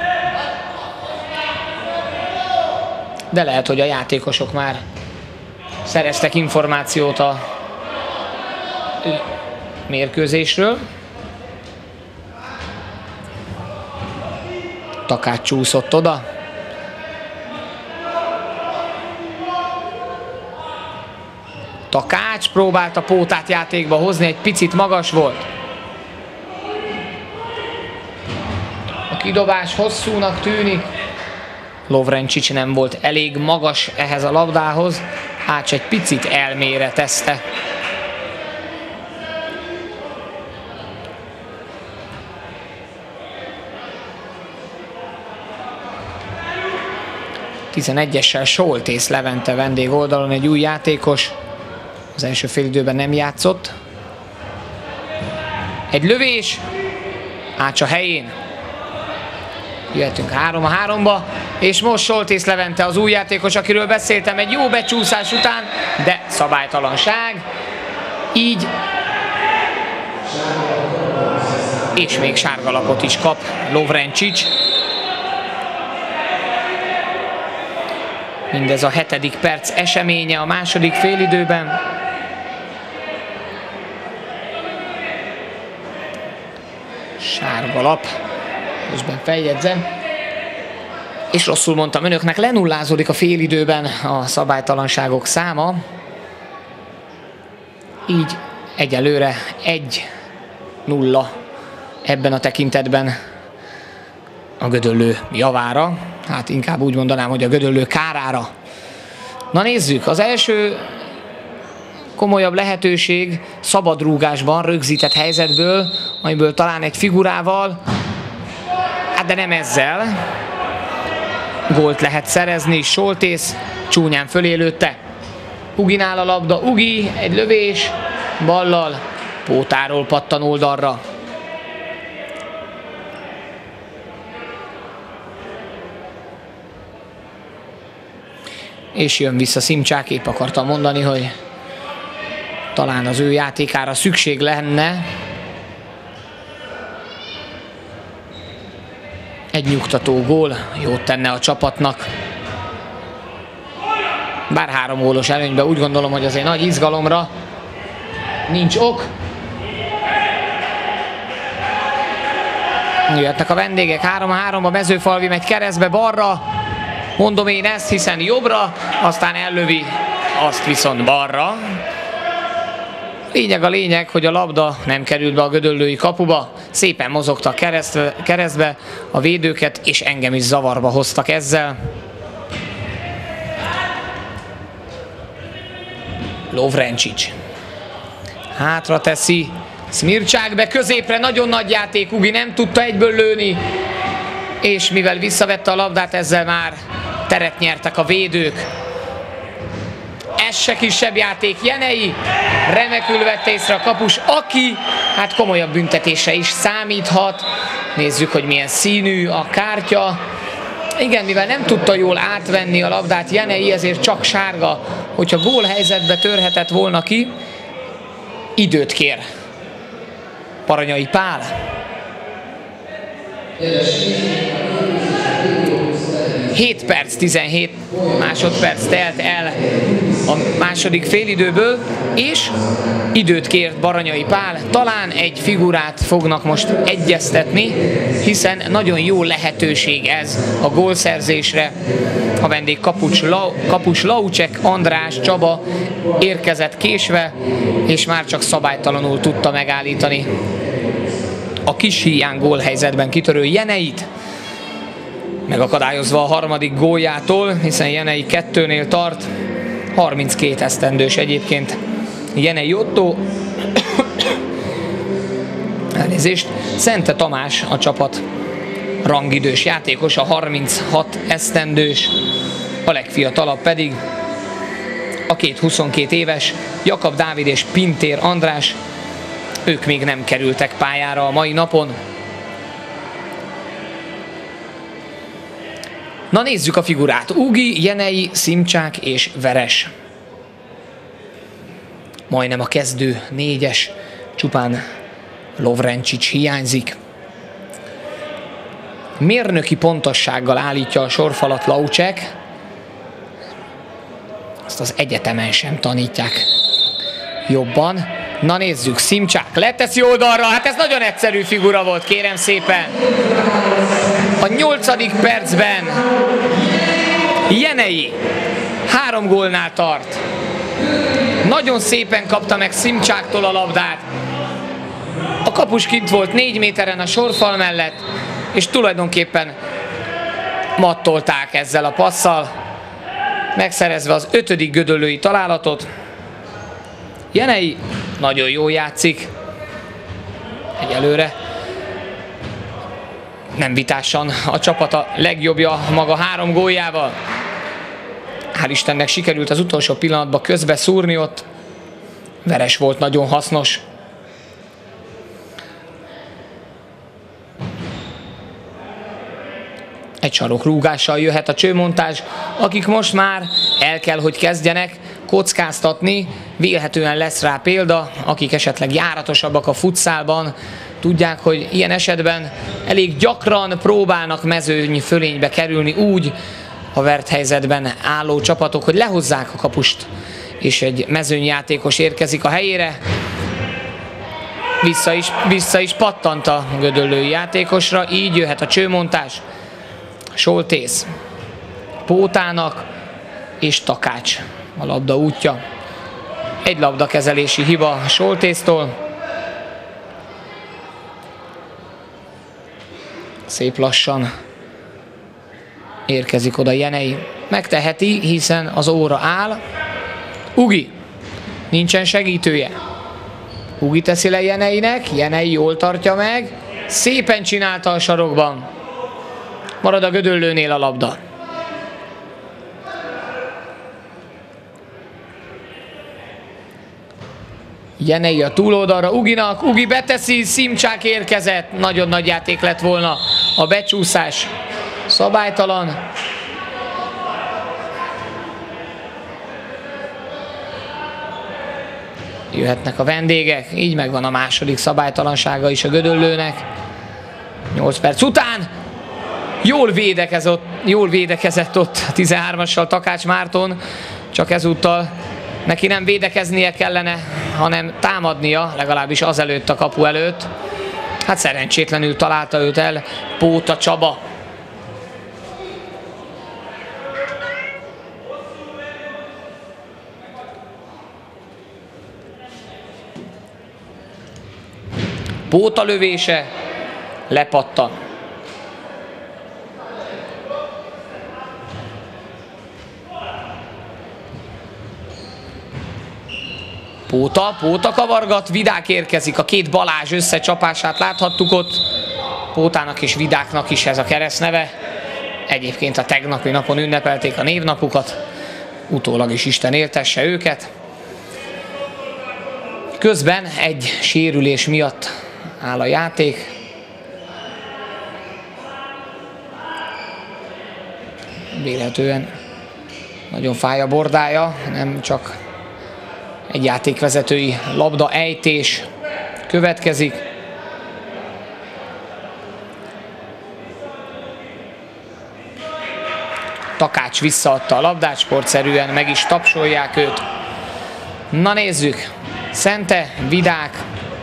S1: De lehet, hogy a játékosok már szereztek információt a mérkőzésről. Takács csúszott oda. Takács próbálta Pótát játékba hozni, egy picit magas volt. A kidobás hosszúnak tűnik. Lovrencsics nem volt elég magas ehhez a labdához. Ács egy picit elméretezte. tizenegyessel Soltész Levente vendég oldalon, egy új játékos. Az első félidőben nem játszott. Egy lövés. Ács a helyén. Jöhetünk három a háromba. És most Soltész Levente az új játékos, akiről beszéltem, egy jó becsúszás után, de szabálytalanság. Így. És még sárgalapot is kap Lovrencsics. Mindez a hetedik perc eseménye a második félidőben. Sárgalap. Közben feljegyzem. És rosszul mondtam önöknek, lenullázódik a félidőben a szabálytalanságok száma. Így egyelőre egy nulla ebben a tekintetben a Gödöllő javára. Hát inkább úgy mondanám, hogy a Gödöllő kárára. Na nézzük, az első komolyabb lehetőség szabadrúgásban, rögzített helyzetből, amiből talán egy figurával, hát de nem ezzel, gólt lehet szerezni. Soltész csúnyán fölé lőtte. Uginál a labda, Ugi, egy lövés, ballal, Pótáról pattan oldalra. És jön vissza Szimcsák, épp akartam mondani, hogy talán az ő játékára szükség lenne. Egy nyugtató gól, jót tenne a csapatnak. Bár három gólos előnyben úgy gondolom, hogy azért nagy izgalomra nincs ok. Jöhetnek a vendégek, három a háromba, Mezőfalvi megy keresztbe balra. Mondom én ezt, hiszen jobbra, aztán ellövi, azt viszont balra. Lényeg a lényeg, hogy a labda nem került be a gödöllői kapuba. Szépen mozogtak keresztbe, keresztbe a védőket, és engem is zavarba hoztak ezzel. Lovrencsics hátra teszi, Smircsák be középre, nagyon nagy játék, Ugi nem tudta egyből lőni, és mivel visszavette a labdát, ezzel már teret nyertek a védők. Ez se kisebb játék, Jenei remekül vette észre a kapus, aki hát komolyabb büntetése is számíthat. Nézzük, hogy milyen színű a kártya. Igen, mivel nem tudta jól átvenni a labdát Jenei, ezért csak sárga. Hogyha gólhelyzetbe törhetett volna ki, időt kér Baranyai Pál. hét perc, tizenhét másodperc telt el a második félidőből, és időt kért Baranyai Pál. Talán egy figurát fognak most egyeztetni, hiszen nagyon jó lehetőség ez a gólszerzésre. A vendég kapus, La, kapus Laucsek András Csaba érkezett késve, és már csak szabálytalanul tudta megállítani a kis híján gólhelyzetben kitörő Jeneit, megakadályozva a harmadik góljától, hiszen Jenei kettőnél tart. harminckét esztendős egyébként Jenei Otto. Elnézést. Szente Tamás a csapat rangidős játékos, a harminchat esztendős, a legfiatalabb pedig a két huszonkét éves Jakab Dávid és Pintér András. Ők még nem kerültek pályára a mai napon. Na nézzük a figurát. Ugi, Jenei, Szimcsák és Veres. majdnem a kezdő négyes, csupán Lovrencsics hiányzik. Mérnöki pontossággal állítja a sorfalat Laucsek. Ezt az egyetemen sem tanítják jobban. Na nézzük, Szimcsák leteszi oldalra, hát ez nagyon egyszerű figura volt, kérem szépen. A nyolcadik percben Jenei három gólnál tart. Nagyon szépen kapta meg Szimcsáktól a labdát. A kapus kint volt négy méteren a sorfal mellett, és tulajdonképpen mattolták ezzel a passzal, megszerezve az ötödik gödöllői találatot. Jenei nagyon jól játszik. Egyelőre nem vitásan a csapata legjobbja maga három góljával. Hál' Istennek sikerült az utolsó pillanatban közbe szúrni ott. Veres volt nagyon hasznos. Egy sarokrúgással jöhet a csőmontázs, akik most már el kell, hogy kezdjenek kockáztatni. Vélhetően lesz rá példa, akik esetleg járatosabbak a futszálban, tudják, hogy ilyen esetben elég gyakran próbálnak mezőny fölénybe kerülni úgy a vert helyzetben álló csapatok, hogy lehozzák a kapust, és egy mezőnyjátékos érkezik a helyére. Vissza is, vissza is pattant a gödöllői játékosra, így jöhet a csőmontás. Soltész Pótának és Takács a labda útja. Egy labdakezelési hiba Soltésztól. Szép lassan érkezik oda Jenei. Megteheti, hiszen az óra áll. Ugi. Nincsen segítője. Ugi teszi le Jeneinek. Jenei jól tartja meg. Szépen csinálta a sarokban. Marad a gödöllőnél a labda. Jenei a túloldalra Uginak. Ugi beteszi, Szimcsák érkezett. Nagyon nagy játék lett volna. A becsúszás szabálytalan. Jöhetnek a vendégek. Így megvan a második szabálytalansága is a gödöllőnek. nyolc perc után jól védekezett, jól védekezett ott a tizenhármassal Takács Márton, csak ezúttal neki nem védekeznie kellene, hanem támadnia, legalábbis azelőtt a kapu előtt. Hát szerencsétlenül találta őt el Póta Csaba. Póta lövése lepattan. Póta, Póta kavargat, Vidák érkezik, a két Balázs összecsapását láthattuk ott. Pótának és Vidáknak is ez a keresztneve. Egyébként a tegnapi napon ünnepelték a névnapukat, utólag is Isten éltesse őket. Közben egy sérülés miatt áll a játék. Vélhetően nagyon fáj a bordája, nem csak egy játékvezetői labda ejtés következik. Takács visszaadta a labdát, sportszerűen meg is tapsolják őt. Na nézzük, Szente, Vidák,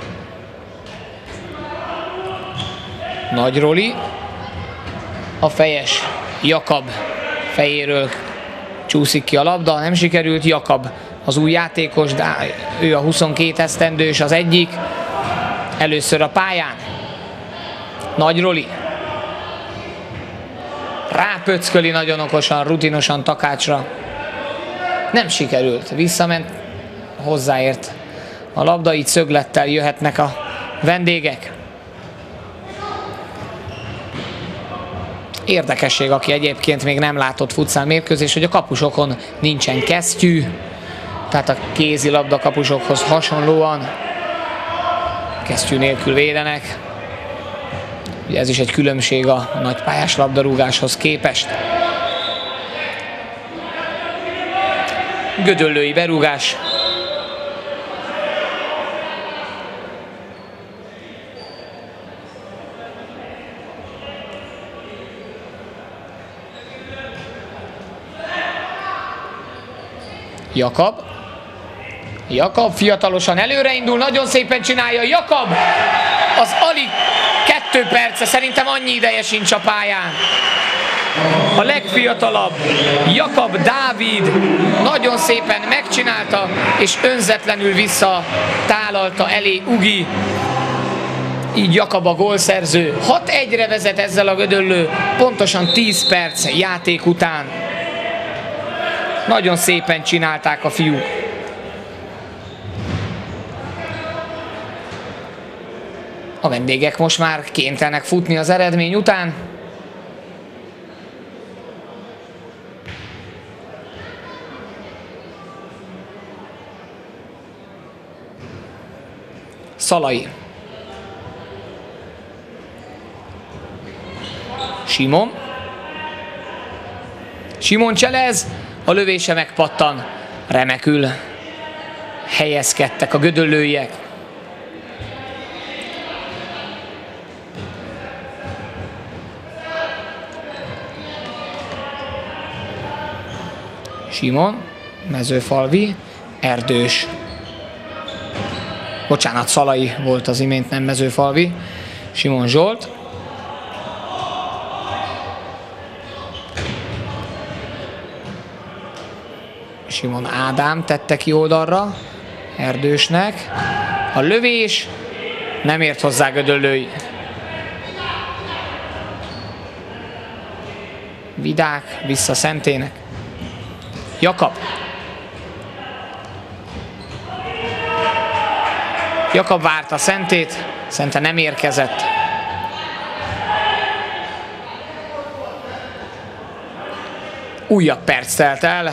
S1: Nagy Roli, a fejes Jakab fejéről csúszik ki a labda, nem sikerült. Jakab az új játékos, de ő a huszonkét esztendős, az egyik. Először a pályán. Nagy Roli. Rápöcköli nagyon okosan, rutinosan Takácsra. Nem sikerült. Visszament, hozzáért a labda, így szöglettel jöhetnek a vendégek. Érdekesség, aki egyébként még nem látott futszál mérkőzés, hogy a kapusokon nincsen kesztyű, tehát a kézilabda kapusokhoz hasonlóan kesztyű nélkül védenek. Ugye ez is egy különbség a nagypályás labdarúgáshoz képest. Gödöllői berúgás. Jakab. Jakab fiatalosan előreindul, nagyon szépen csinálja. Jakab! Az alig kettő perce, szerintem annyi ideje sincs a pályán. A legfiatalabb, Jakab Dávid nagyon szépen megcsinálta, és önzetlenül visszatálalta elé Ugi. Így Jakab a gólszerző. hat egyre vezet ezzel a Gödöllő, pontosan tíz perc játék után. Nagyon szépen csinálták a fiúk. A vendégek most már kénytelenek futni az eredmény után. Szalai. Simon. Simon cselez, a lövése megpattan. Remekül helyezkedtek a gödöllőiek. Simon, Mezőfalvi, Erdős. Bocsánat, Szalai volt az imént, nem Mezőfalvi. Simon Zsolt. Simon Ádám tette ki oldalra Erdősnek. A lövés nem ért hozzá Gödöllői. Vidák vissza Szentének. Jakab. Jakab várta Szentét, Szente nem érkezett. Újabb perc telt el.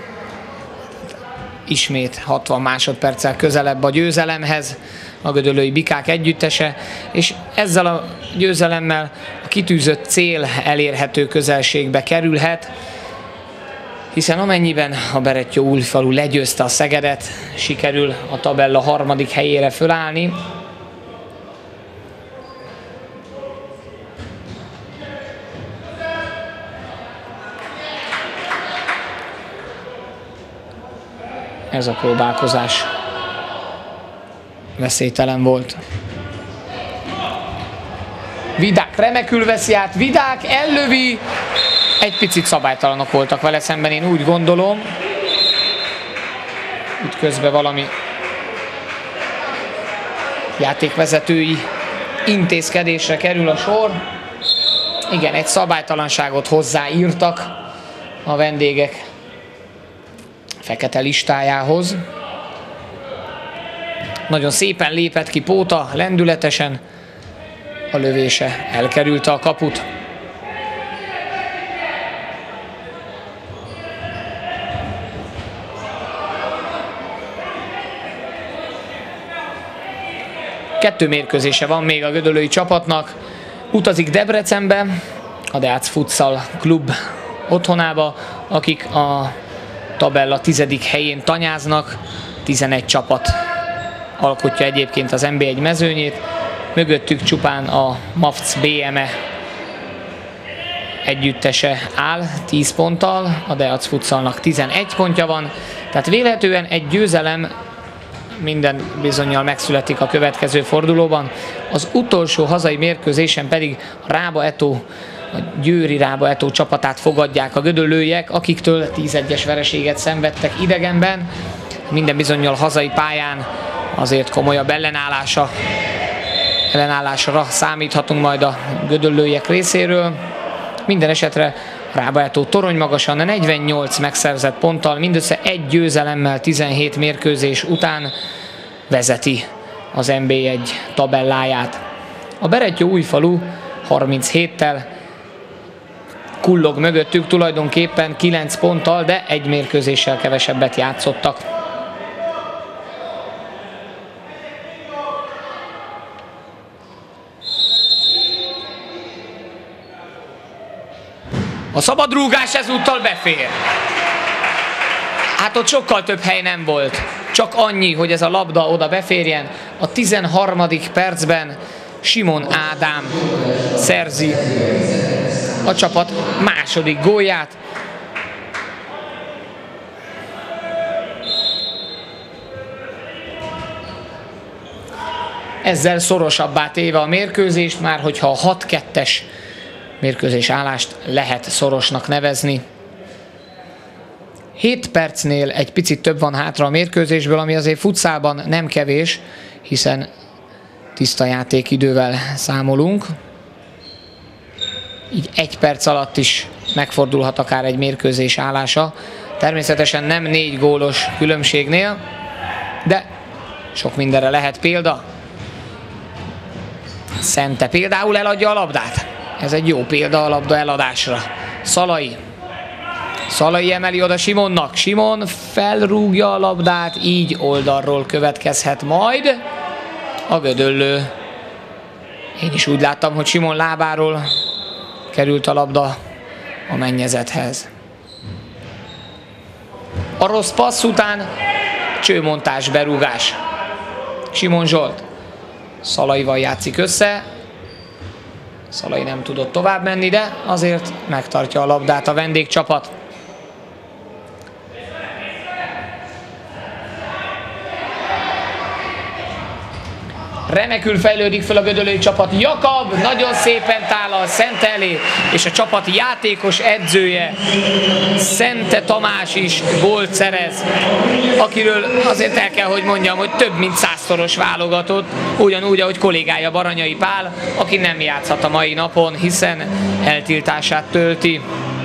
S1: Ismét hatvan másodperccel közelebb a győzelemhez a gödöllői bikák együttese, és ezzel a győzelemmel a kitűzött cél elérhető közelségbe kerülhet, hiszen amennyiben a Berettyóújfalu legyőzte a Szegedet, sikerül a tabella harmadik helyére fölállni. Ez a próbálkozás veszélytelen volt. Vidák remekül veszi át, Vidák ellövi. Egy picit szabálytalanok voltak vele szemben, én úgy gondolom. Itt közben valami játékvezetői intézkedésre kerül a sor. Igen, egy szabálytalanságot hozzáírtak a vendégek fekete listájához. Nagyon szépen lépett ki Póta, lendületesen. A lövése elkerülte a kaput. Kettő mérkőzése van még a gödöllői csapatnak. Utazik Debrecenbe, a Deák Futsal Klub otthonába, akik a tabella tizedik helyén tanyáznak. tizenegy csapat alkotja egyébként az en bé egy mezőnyét. Mögöttük csupán a MAFC bé em e együttese áll tíz ponttal, a Deák Futsalnak tizenegy pontja van, tehát vélhetően egy győzelem minden bizonnyal megszületik a következő fordulóban. Az utolsó hazai mérkőzésen pedig a Rába Eto, a győri Rába Eto csapatát fogadják a gödöllőiek, akiktől tíz egyes vereséget szenvedtek idegenben. Minden bizonnyal hazai pályán azért komolyabb ellenállása, ellenállásra számíthatunk majd a gödöllőiek részéről. Minden esetre Rába Eto torony magasan a negyvennyolc megszerzett ponttal, mindössze egy győzelemmel tizenhét mérkőzés után vezeti az en bé egy tabelláját. A Berettyóújfalu harminchéttel kullog mögöttük, tulajdonképpen kilenc ponttal, de egy mérkőzéssel kevesebbet játszottak. A szabadrúgás ezúttal befér. Hát ott sokkal több hely nem volt. Csak annyi, hogy ez a labda oda beférjen. A tizenharmadik percben Simon Ádám szerzi a csapat második gólját. ezzel szorosabbá téve a mérkőzést, már hogyha a hat kettes mérkőzés állást lehet szorosnak nevezni. hét percnél egy picit több van hátra a mérkőzésből, ami azért futszálban nem kevés, hiszen tiszta játékidővel számolunk. Így egy perc alatt is megfordulhat akár egy mérkőzés állása. Természetesen nem négy gólos különbségnél, de sok mindenre lehet példa. Szente például eladja a labdát. Ez egy jó példa a labda eladásra. Szalai. Szalai emeli oda Simonnak. Simon felrúgja a labdát, így oldalról következhet majd a Gödöllő. Én is úgy láttam, hogy Simon lábáról került a labda a mennyezethez. A rossz passz után csőmontás berúgás. Simon Zsolt Szalaival játszik össze. Szalai nem tudott tovább menni, de azért megtartja a labdát a vendégcsapat. Remekül fejlődik fel a gödöllői csapat. Jakab nagyon szépen tálal Szente elé, és a csapat játékos edzője, Szente Tamás is gólt szerez, akiről azért el kell, hogy mondjam, hogy több mint százszoros válogatott, ugyanúgy, ahogy kollégája Baranyai Pál, aki nem játszhat a mai napon, hiszen eltiltását tölti.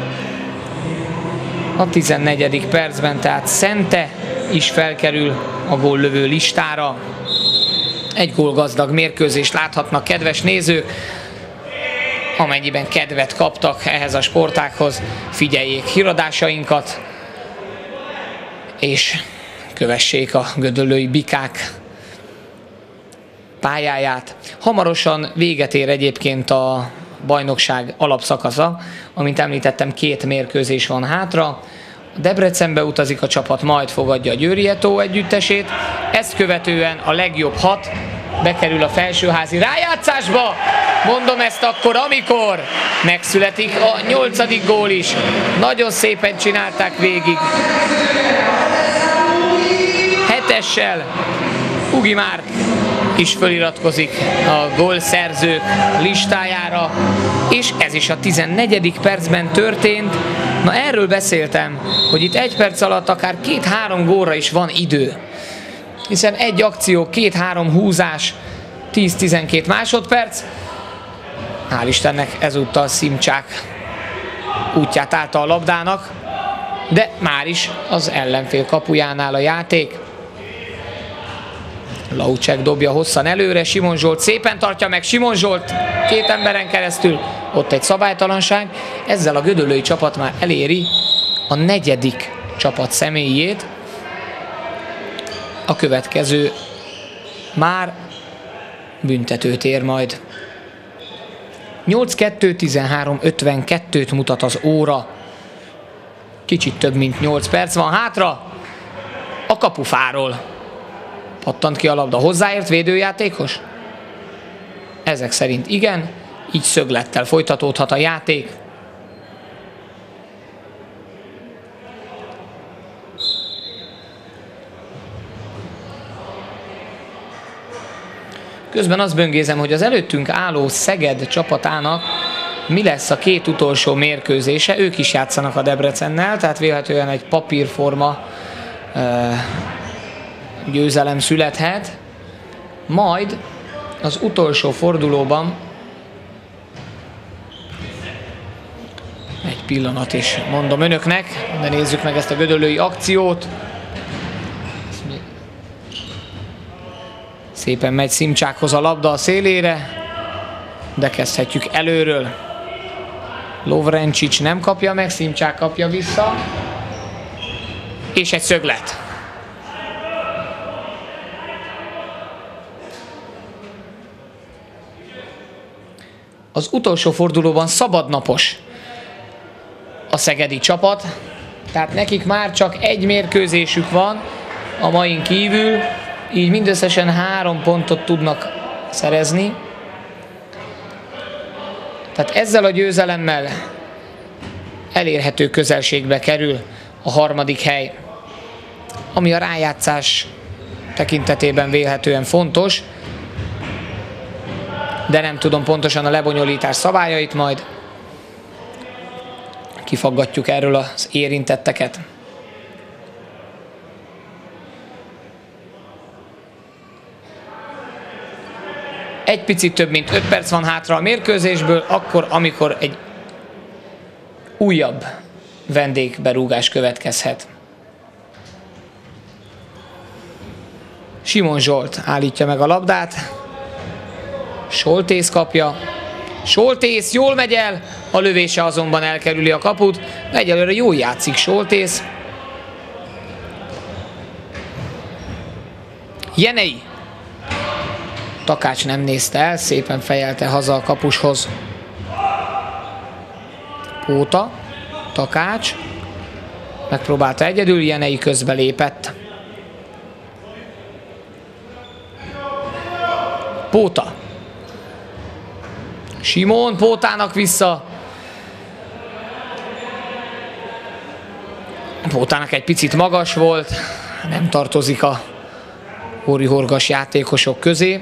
S1: A tizennegyedik percben tehát Szente is felkerül a góllövő listára. Egy gólgazdag mérkőzést láthatnak kedves nézők. Amennyiben kedvet kaptak ehhez a sportághoz, figyeljék híradásainkat, és kövessék a gödöllői bikák pályáját. Hamarosan véget ér egyébként a bajnokság alapszakasza, amint említettem, két mérkőzés van hátra. Debrecenbe utazik a csapat, majd fogadja a Győri Etó együttesét, ezt követően a legjobb hat bekerül a felsőházi rájátszásba. Mondom ezt akkor, amikor megszületik a nyolcadik gól is. Nagyon szépen csinálták végig. Hetessel Ugi Márk is feliratkozik a gólszerzők listájára, és ez is a tizennegyedik percben történt. Na, erről beszéltem, hogy itt egy perc alatt akár két-három gólra is van idő. Hiszen egy akció, két-három húzás, tíz-tizenkét másodperc. Hál' Istennek ezúttal Szimcsák útját állta a labdának, de már is az ellenfél kapujánál a játék. Laucsek dobja hosszan előre, Simon Zsolt szépen tartja meg, Simon Zsolt két emberen keresztül, ott egy szabálytalanság. Ezzel a gödöllői csapat már eléri a negyedik csapat személyét. A következő már büntetőt ér majd. nyolc kettő tizenhárom ötvenkettőt mutat az óra. Kicsit több mint nyolc perc van hátra. A kapufáról pattant ki a labda. Hozzáért védőjátékos? Ezek szerint igen, így szöglettel folytatódhat a játék. Közben azt böngészem, hogy az előttünk álló Szeged csapatának mi lesz a két utolsó mérkőzése. Ők is játszanak a Debrecennel, tehát vélhetően egy papírforma győzelem születhet. Majd az utolsó fordulóban egy pillanat is mondom önöknek, de nézzük meg ezt a gödöllői akciót. Szépen megy Szimcsákhoz a labda a szélére, de kezdhetjük előről. Lovrencsics nem kapja meg, Szimcsák kapja vissza, és egy szöglet. Az utolsó fordulóban szabadnapos a szegedi csapat, tehát nekik már csak egy mérkőzésük van a main kívül, így mindösszesen három pontot tudnak szerezni. Tehát ezzel a győzelemmel elérhető közelségbe kerül a harmadik hely, ami a rájátszás tekintetében vélhetően fontos, de nem tudom pontosan a lebonyolítás szabályait, majd kifaggatjuk erről az érintetteket. Egy picit több mint öt perc van hátra a mérkőzésből, akkor, amikor egy újabb vendégberúgás következhet. Simon Zsolt állítja meg a labdát. Soltész kapja. Soltész jól megy el, a lövése azonban elkerüli a kaput. Egyelőre jól játszik Soltész. Jenei. Takács nem nézte el, szépen fejelte haza a kapushoz. Póta. Takács. Megpróbálta egyedül, Jenei közbe lépett. Póta. Simon Pótának vissza. Pótának egy picit magas volt, nem tartozik a Hóri-Horgas játékosok közé.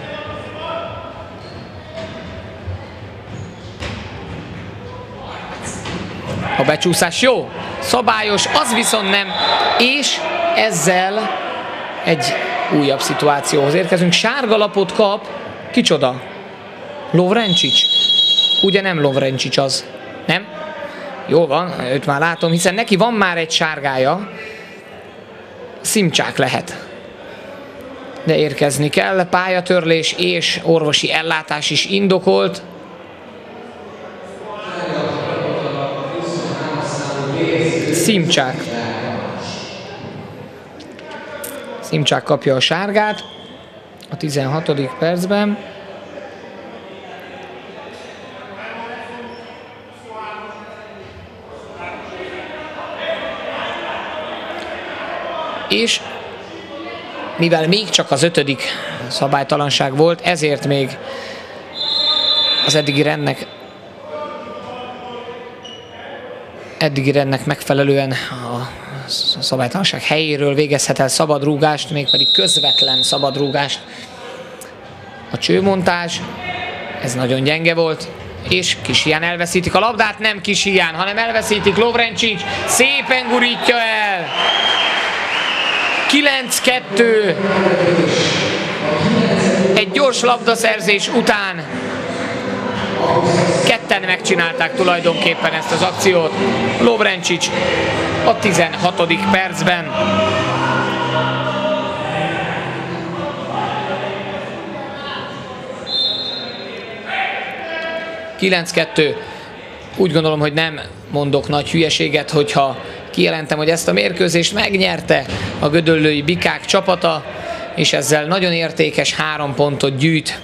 S1: A becsúszás jó, szabályos, az viszont nem, és ezzel egy újabb szituációhoz érkezünk. Sárga lapot kap, kicsoda? Lovrencsics? Ugye nem Lovrencsics az, nem? Jó van, őt már látom, hiszen neki van már egy sárgája. Szimcsák lehet. De érkezni kell, pályatörlés és orvosi ellátás is indokolt. Szimcsák. Szimcsák kapja a sárgát a tizenhatodik percben. És mivel még csak az ötödik szabálytalanság volt, ezért még az eddigi rendnek eddigi rendnek megfelelően a szabálytalanság helyéről végezhet el szabadrúgást, mégpedig közvetlen szabadrúgást. A csőmontázs, ez nagyon gyenge volt, és Kisián elveszítik a labdát, nem Kisián, hanem elveszítik Lovrencsics, szépen gurítja el. kilenc kettő. Egy gyors labdaszerzés után ketten megcsinálták tulajdonképpen ezt az akciót. Lovrencsics a tizenhatodik percben. kilenc kettő. Úgy gondolom, hogy nem mondok nagy hülyeséget, hogyha kijelentem, hogy ezt a mérkőzést megnyerte a gödöllői Bikák csapata, és ezzel nagyon értékes három pontot gyűjt.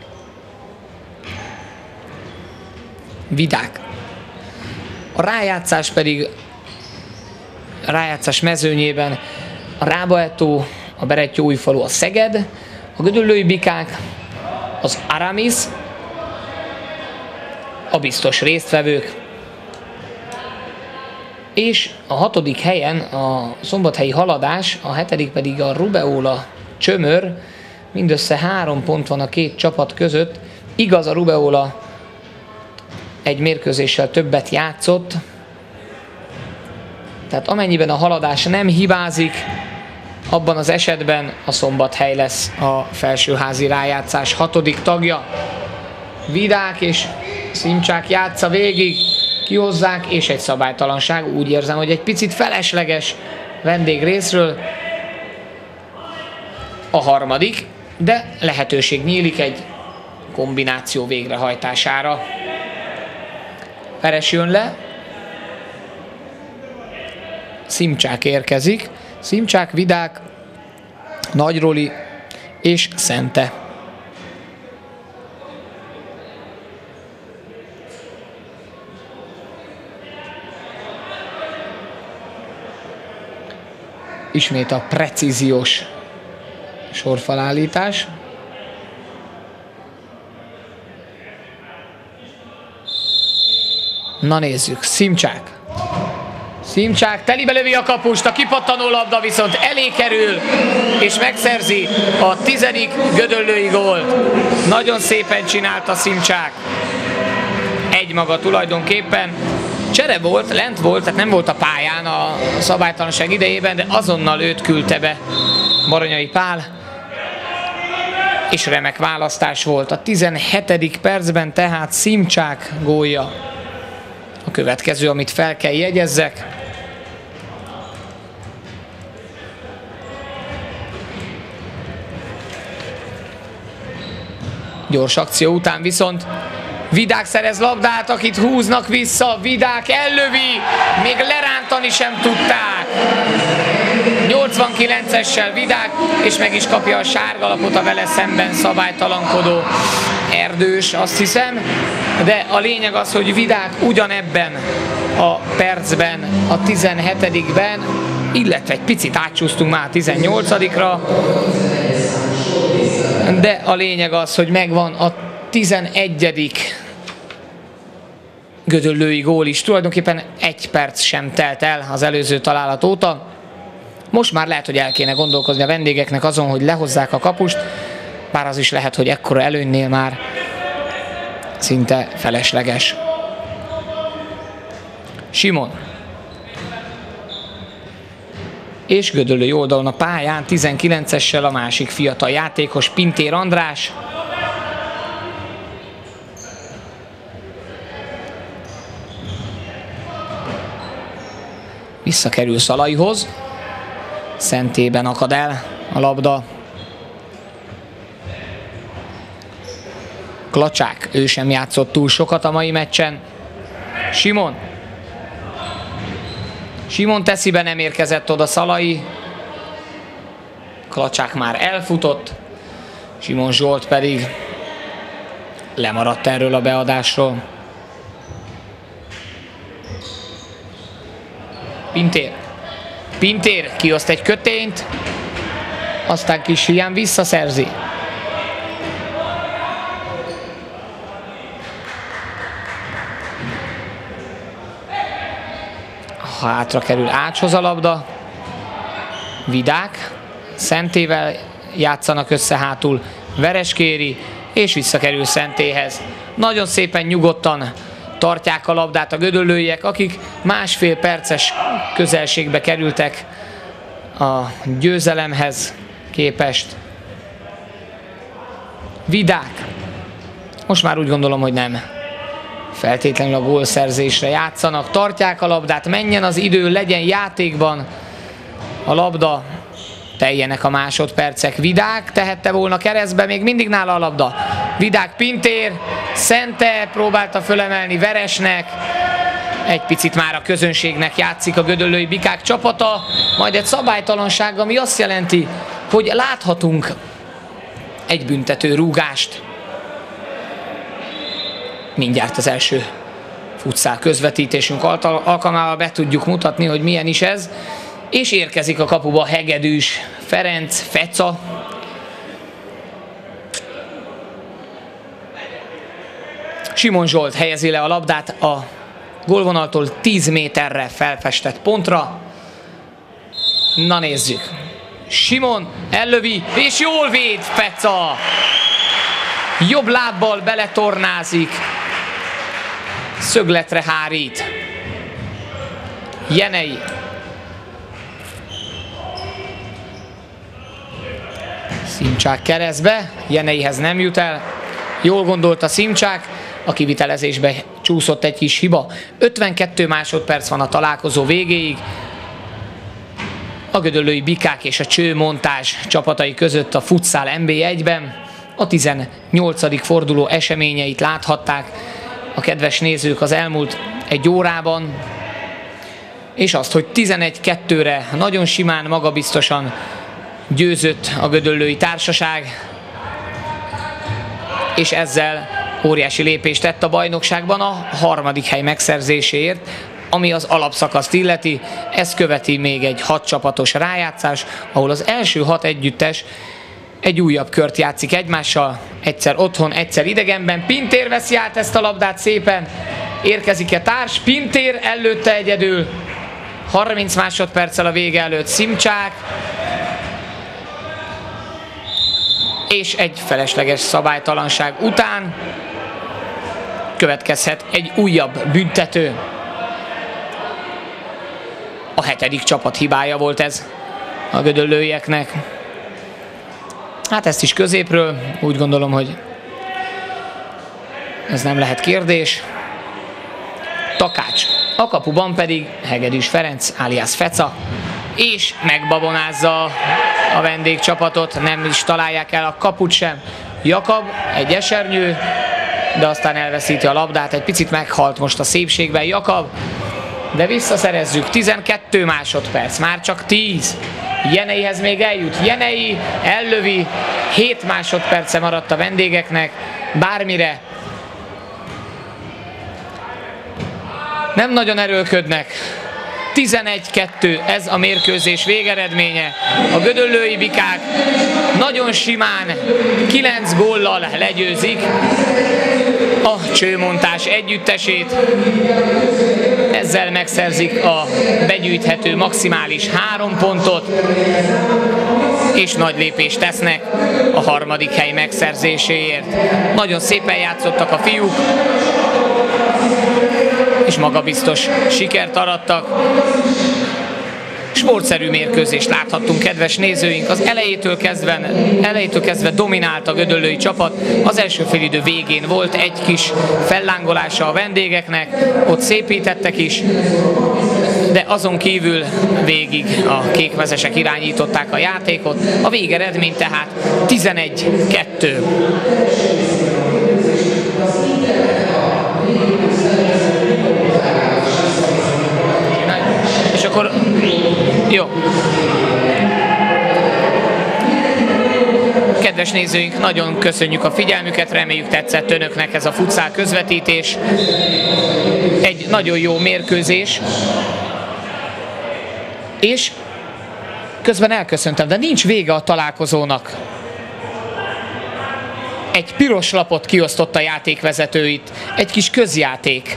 S1: Vidák. A rájátszás pedig a rájátszás mezőnyében a Rábaetó, a Berettyóújfalu, a Szeged, a gödöllői Bikák, az Aramis, a biztos résztvevők, és a hatodik helyen a szombathelyi Haladás, a hetedik pedig a Rubeola Csömör. Mindössze három pont van a két csapat között. Igaz, a Rubeola egy mérkőzéssel többet játszott, tehát amennyiben a Haladás nem hibázik, abban az esetben a Szombathely lesz a felsőházi rájátszás hatodik tagja. Vidák és Szimcsák játsza végig, kihozzák, és egy szabálytalanság. Úgy érzem, hogy egy picit felesleges vendég részről. A harmadik, de lehetőség nyílik egy kombináció végrehajtására. Peres jön le. Szimcsák érkezik. Szimcsák, Vidák, Nagyroli és Szente. Ismét a precíziós sorfalállítás. Na nézzük, Szimcsák. Szimcsák telibe lövi a kapust, a kipattanó labda viszont elé kerül, és megszerzi a tizedik gödöllői gólt. Nagyon szépen csinálta Szimcsák. Egymaga tulajdonképpen. Csere volt, lent volt, tehát nem volt a pályán a szabálytalanság idejében, de azonnal őt küldte be Baranyai Pál, és remek választás volt. A tizenhetedik percben tehát Szimcsák gólja a következő, amit fel kell jegyezzek. Gyors akció után viszont Vidák szerez labdát, akit húznak vissza, Vidák ellövi, még lerántani sem tudták. nyolcvankilencessel Vidák, és meg is kapja a sárgalapot a vele szemben szabálytalankodó Erdős, azt hiszem. De a lényeg az, hogy Vidák ugyanebben a percben, a tizenhetedikben, illetve egy picit átcsúsztunk már a tizennyolcadikra, de a lényeg az, hogy megvan a tizenegyedik gödöllői gól is. Tulajdonképpen egy perc sem telt el az előző találat óta. Most már lehet, hogy el kéne gondolkozni a vendégeknek azon, hogy lehozzák a kapust, bár az is lehet, hogy ekkora előnynél már szinte felesleges. Simon. És gödöllői oldalon a pályán tizenkilencessel a másik fiatal játékos, Pintér András. Visszakerül Szalaihoz. Szentében akad el a labda. Klacsák, ő sem játszott túl sokat a mai meccsen. Simon. Simon teszi be, nem érkezett oda Szalai. Klacsák már elfutott. Simon Zsolt pedig lemaradt erről a beadásról. Pintér. Pintér kioszt egy kötényt, aztán kis hián visszaszerzi. Hátra kerül Ácshoz a labda. Vidák. Szentével játszanak össze hátul. Vereskéri, és visszakerül Szentéhez. Nagyon szépen nyugodtan tartják a labdát a gödöllőiek, akik másfél perces közelségbe kerültek a győzelemhez képest. Vidák. Most már úgy gondolom, hogy nem feltétlenül a gólszerzésre játszanak. Tartják a labdát, menjen az idő, legyen játékban a labda. Teljenek a másodpercek. Vidák tehette volna keresztbe, még mindig nála a labda. Vidák, Pintér, Szente próbálta fölemelni Veresnek. Egy picit már a közönségnek játszik a gödöllői Bikák csapata. Majd egy szabálytalanság, ami azt jelenti, hogy láthatunk egy büntető rúgást. Mindjárt az első futszál közvetítésünk alkalmával be tudjuk mutatni, hogy milyen is ez. És érkezik a kapuba Hegedűs Ferenc, Feca. Simon Zsolt helyezi le a labdát a gólvonaltól tíz méterre felfestett pontra. Na nézzük. Simon ellövi, és jól véd Feca. Jobb lábbal beletornázik. Szögletre hárít. Jenei. Szimcsák keresztbe, Jeneihez nem jut el. Jól gondolta Szimcsák, a kivitelezésbe csúszott egy kis hiba. ötvenkettő másodperc van a találkozó végéig. A gödöllői Bikák és a Cső Montázs csapatai között a futsal en bé egyben. A tizennyolcadik forduló eseményeit láthatták a kedves nézők az elmúlt egy órában. És azt, hogy tizenegy kettőre nagyon simán, magabiztosan győzött a gödöllői társaság, és ezzel óriási lépést tett a bajnokságban a harmadik hely megszerzéséért, ami az alapszakaszt illeti. Ezt követi még egy hat csapatos rájátszás, ahol az első hat együttes egy újabb kört játszik egymással, egyszer otthon, egyszer idegenben. Pintér veszi át ezt a labdát szépen, érkezik-e társ? Pintér előtte egyedül, harminc másodperccel a vége előtt Szimcsák, és egy felesleges szabálytalanság után következhet egy újabb büntető. A hetedik csapat hibája volt ez a gödöllőieknek. Hát ezt is középről, úgy gondolom, hogy ez nem lehet kérdés. Takács. A kapuban pedig Hegedűs Ferenc, alias Feca, és megbabonázza a vendégcsapatot, nem is találják el a kaput sem. Jakab, egy esernyő, de aztán elveszíti a labdát, egy picit meghalt most a szépségben Jakab, de visszaszerezzük, tizenkét másodperc, már csak tíz. Jeneihez még eljut, Jenei ellövi, hét másodperce maradt a vendégeknek, bármire. Nem nagyon erőlködnek. tizenegy kettő, ez a mérkőzés végeredménye. A gödöllői bikák nagyon simán kilenc góllal legyőzik a Csőmontás együttesét. Ezzel megszerzik a begyűjthető maximális három pontot, és nagy lépést tesznek a harmadik hely megszerzéséért. Nagyon szépen játszottak a fiúk, és magabiztos sikert arattak. Sportszerű mérkőzést láthattunk, kedves nézőink. Az elejétől kezdve, elejétől kezdve dominált a gödöllői csapat. Az első félidő végén volt egy kis fellángolása a vendégeknek, ott szépítettek is, de azon kívül végig a kékmezesek irányították a játékot. A végeredmény tehát tizenegy kettő. És akkor jó. Kedves nézőink, nagyon köszönjük a figyelmüket, reméljük tetszett önöknek ez a futszál közvetítés. Egy nagyon jó mérkőzés. És közben elköszöntem, de nincs vége a találkozónak. Egy piros lapot kiosztott a játékvezető itt, egy kis közjáték.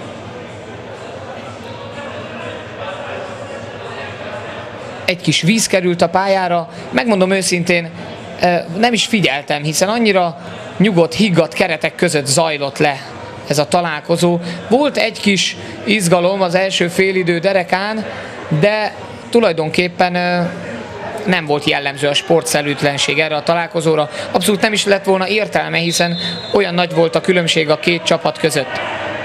S1: Egy kis víz került a pályára, megmondom őszintén, nem is figyeltem, hiszen annyira nyugodt, higgadt keretek között zajlott le ez a találkozó. Volt egy kis izgalom az első félidő derekán, de tulajdonképpen nem volt jellemző a sportszerűtlenség erre a találkozóra. Abszolút nem is lett volna értelme, hiszen olyan nagy volt a különbség a két csapat között.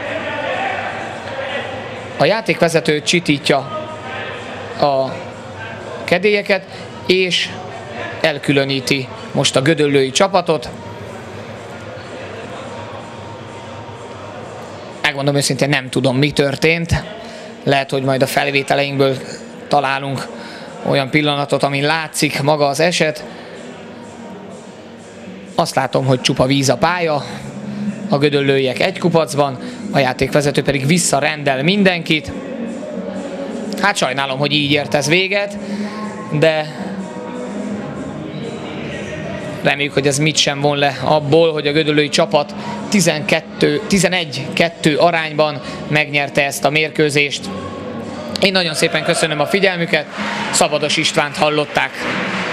S1: A játékvezető csitítja a kedélyeket, és elkülöníti most a gödöllői csapatot. Megmondom őszintén, nem tudom, mi történt. Lehet, hogy majd a felvételeinkből találunk olyan pillanatot, amin látszik maga az eset. Azt látom, hogy csupa víz a pálya, a gödöllőiek egy kupacban, a játékvezető pedig visszarendel mindenkit. Hát sajnálom, hogy így ért ez véget, de reméljük, hogy ez mit sem von le abból, hogy a gödöllői csapat tizenegy kettő arányban megnyerte ezt a mérkőzést. Én nagyon szépen köszönöm a figyelmüket, Szabados Istvánt hallották.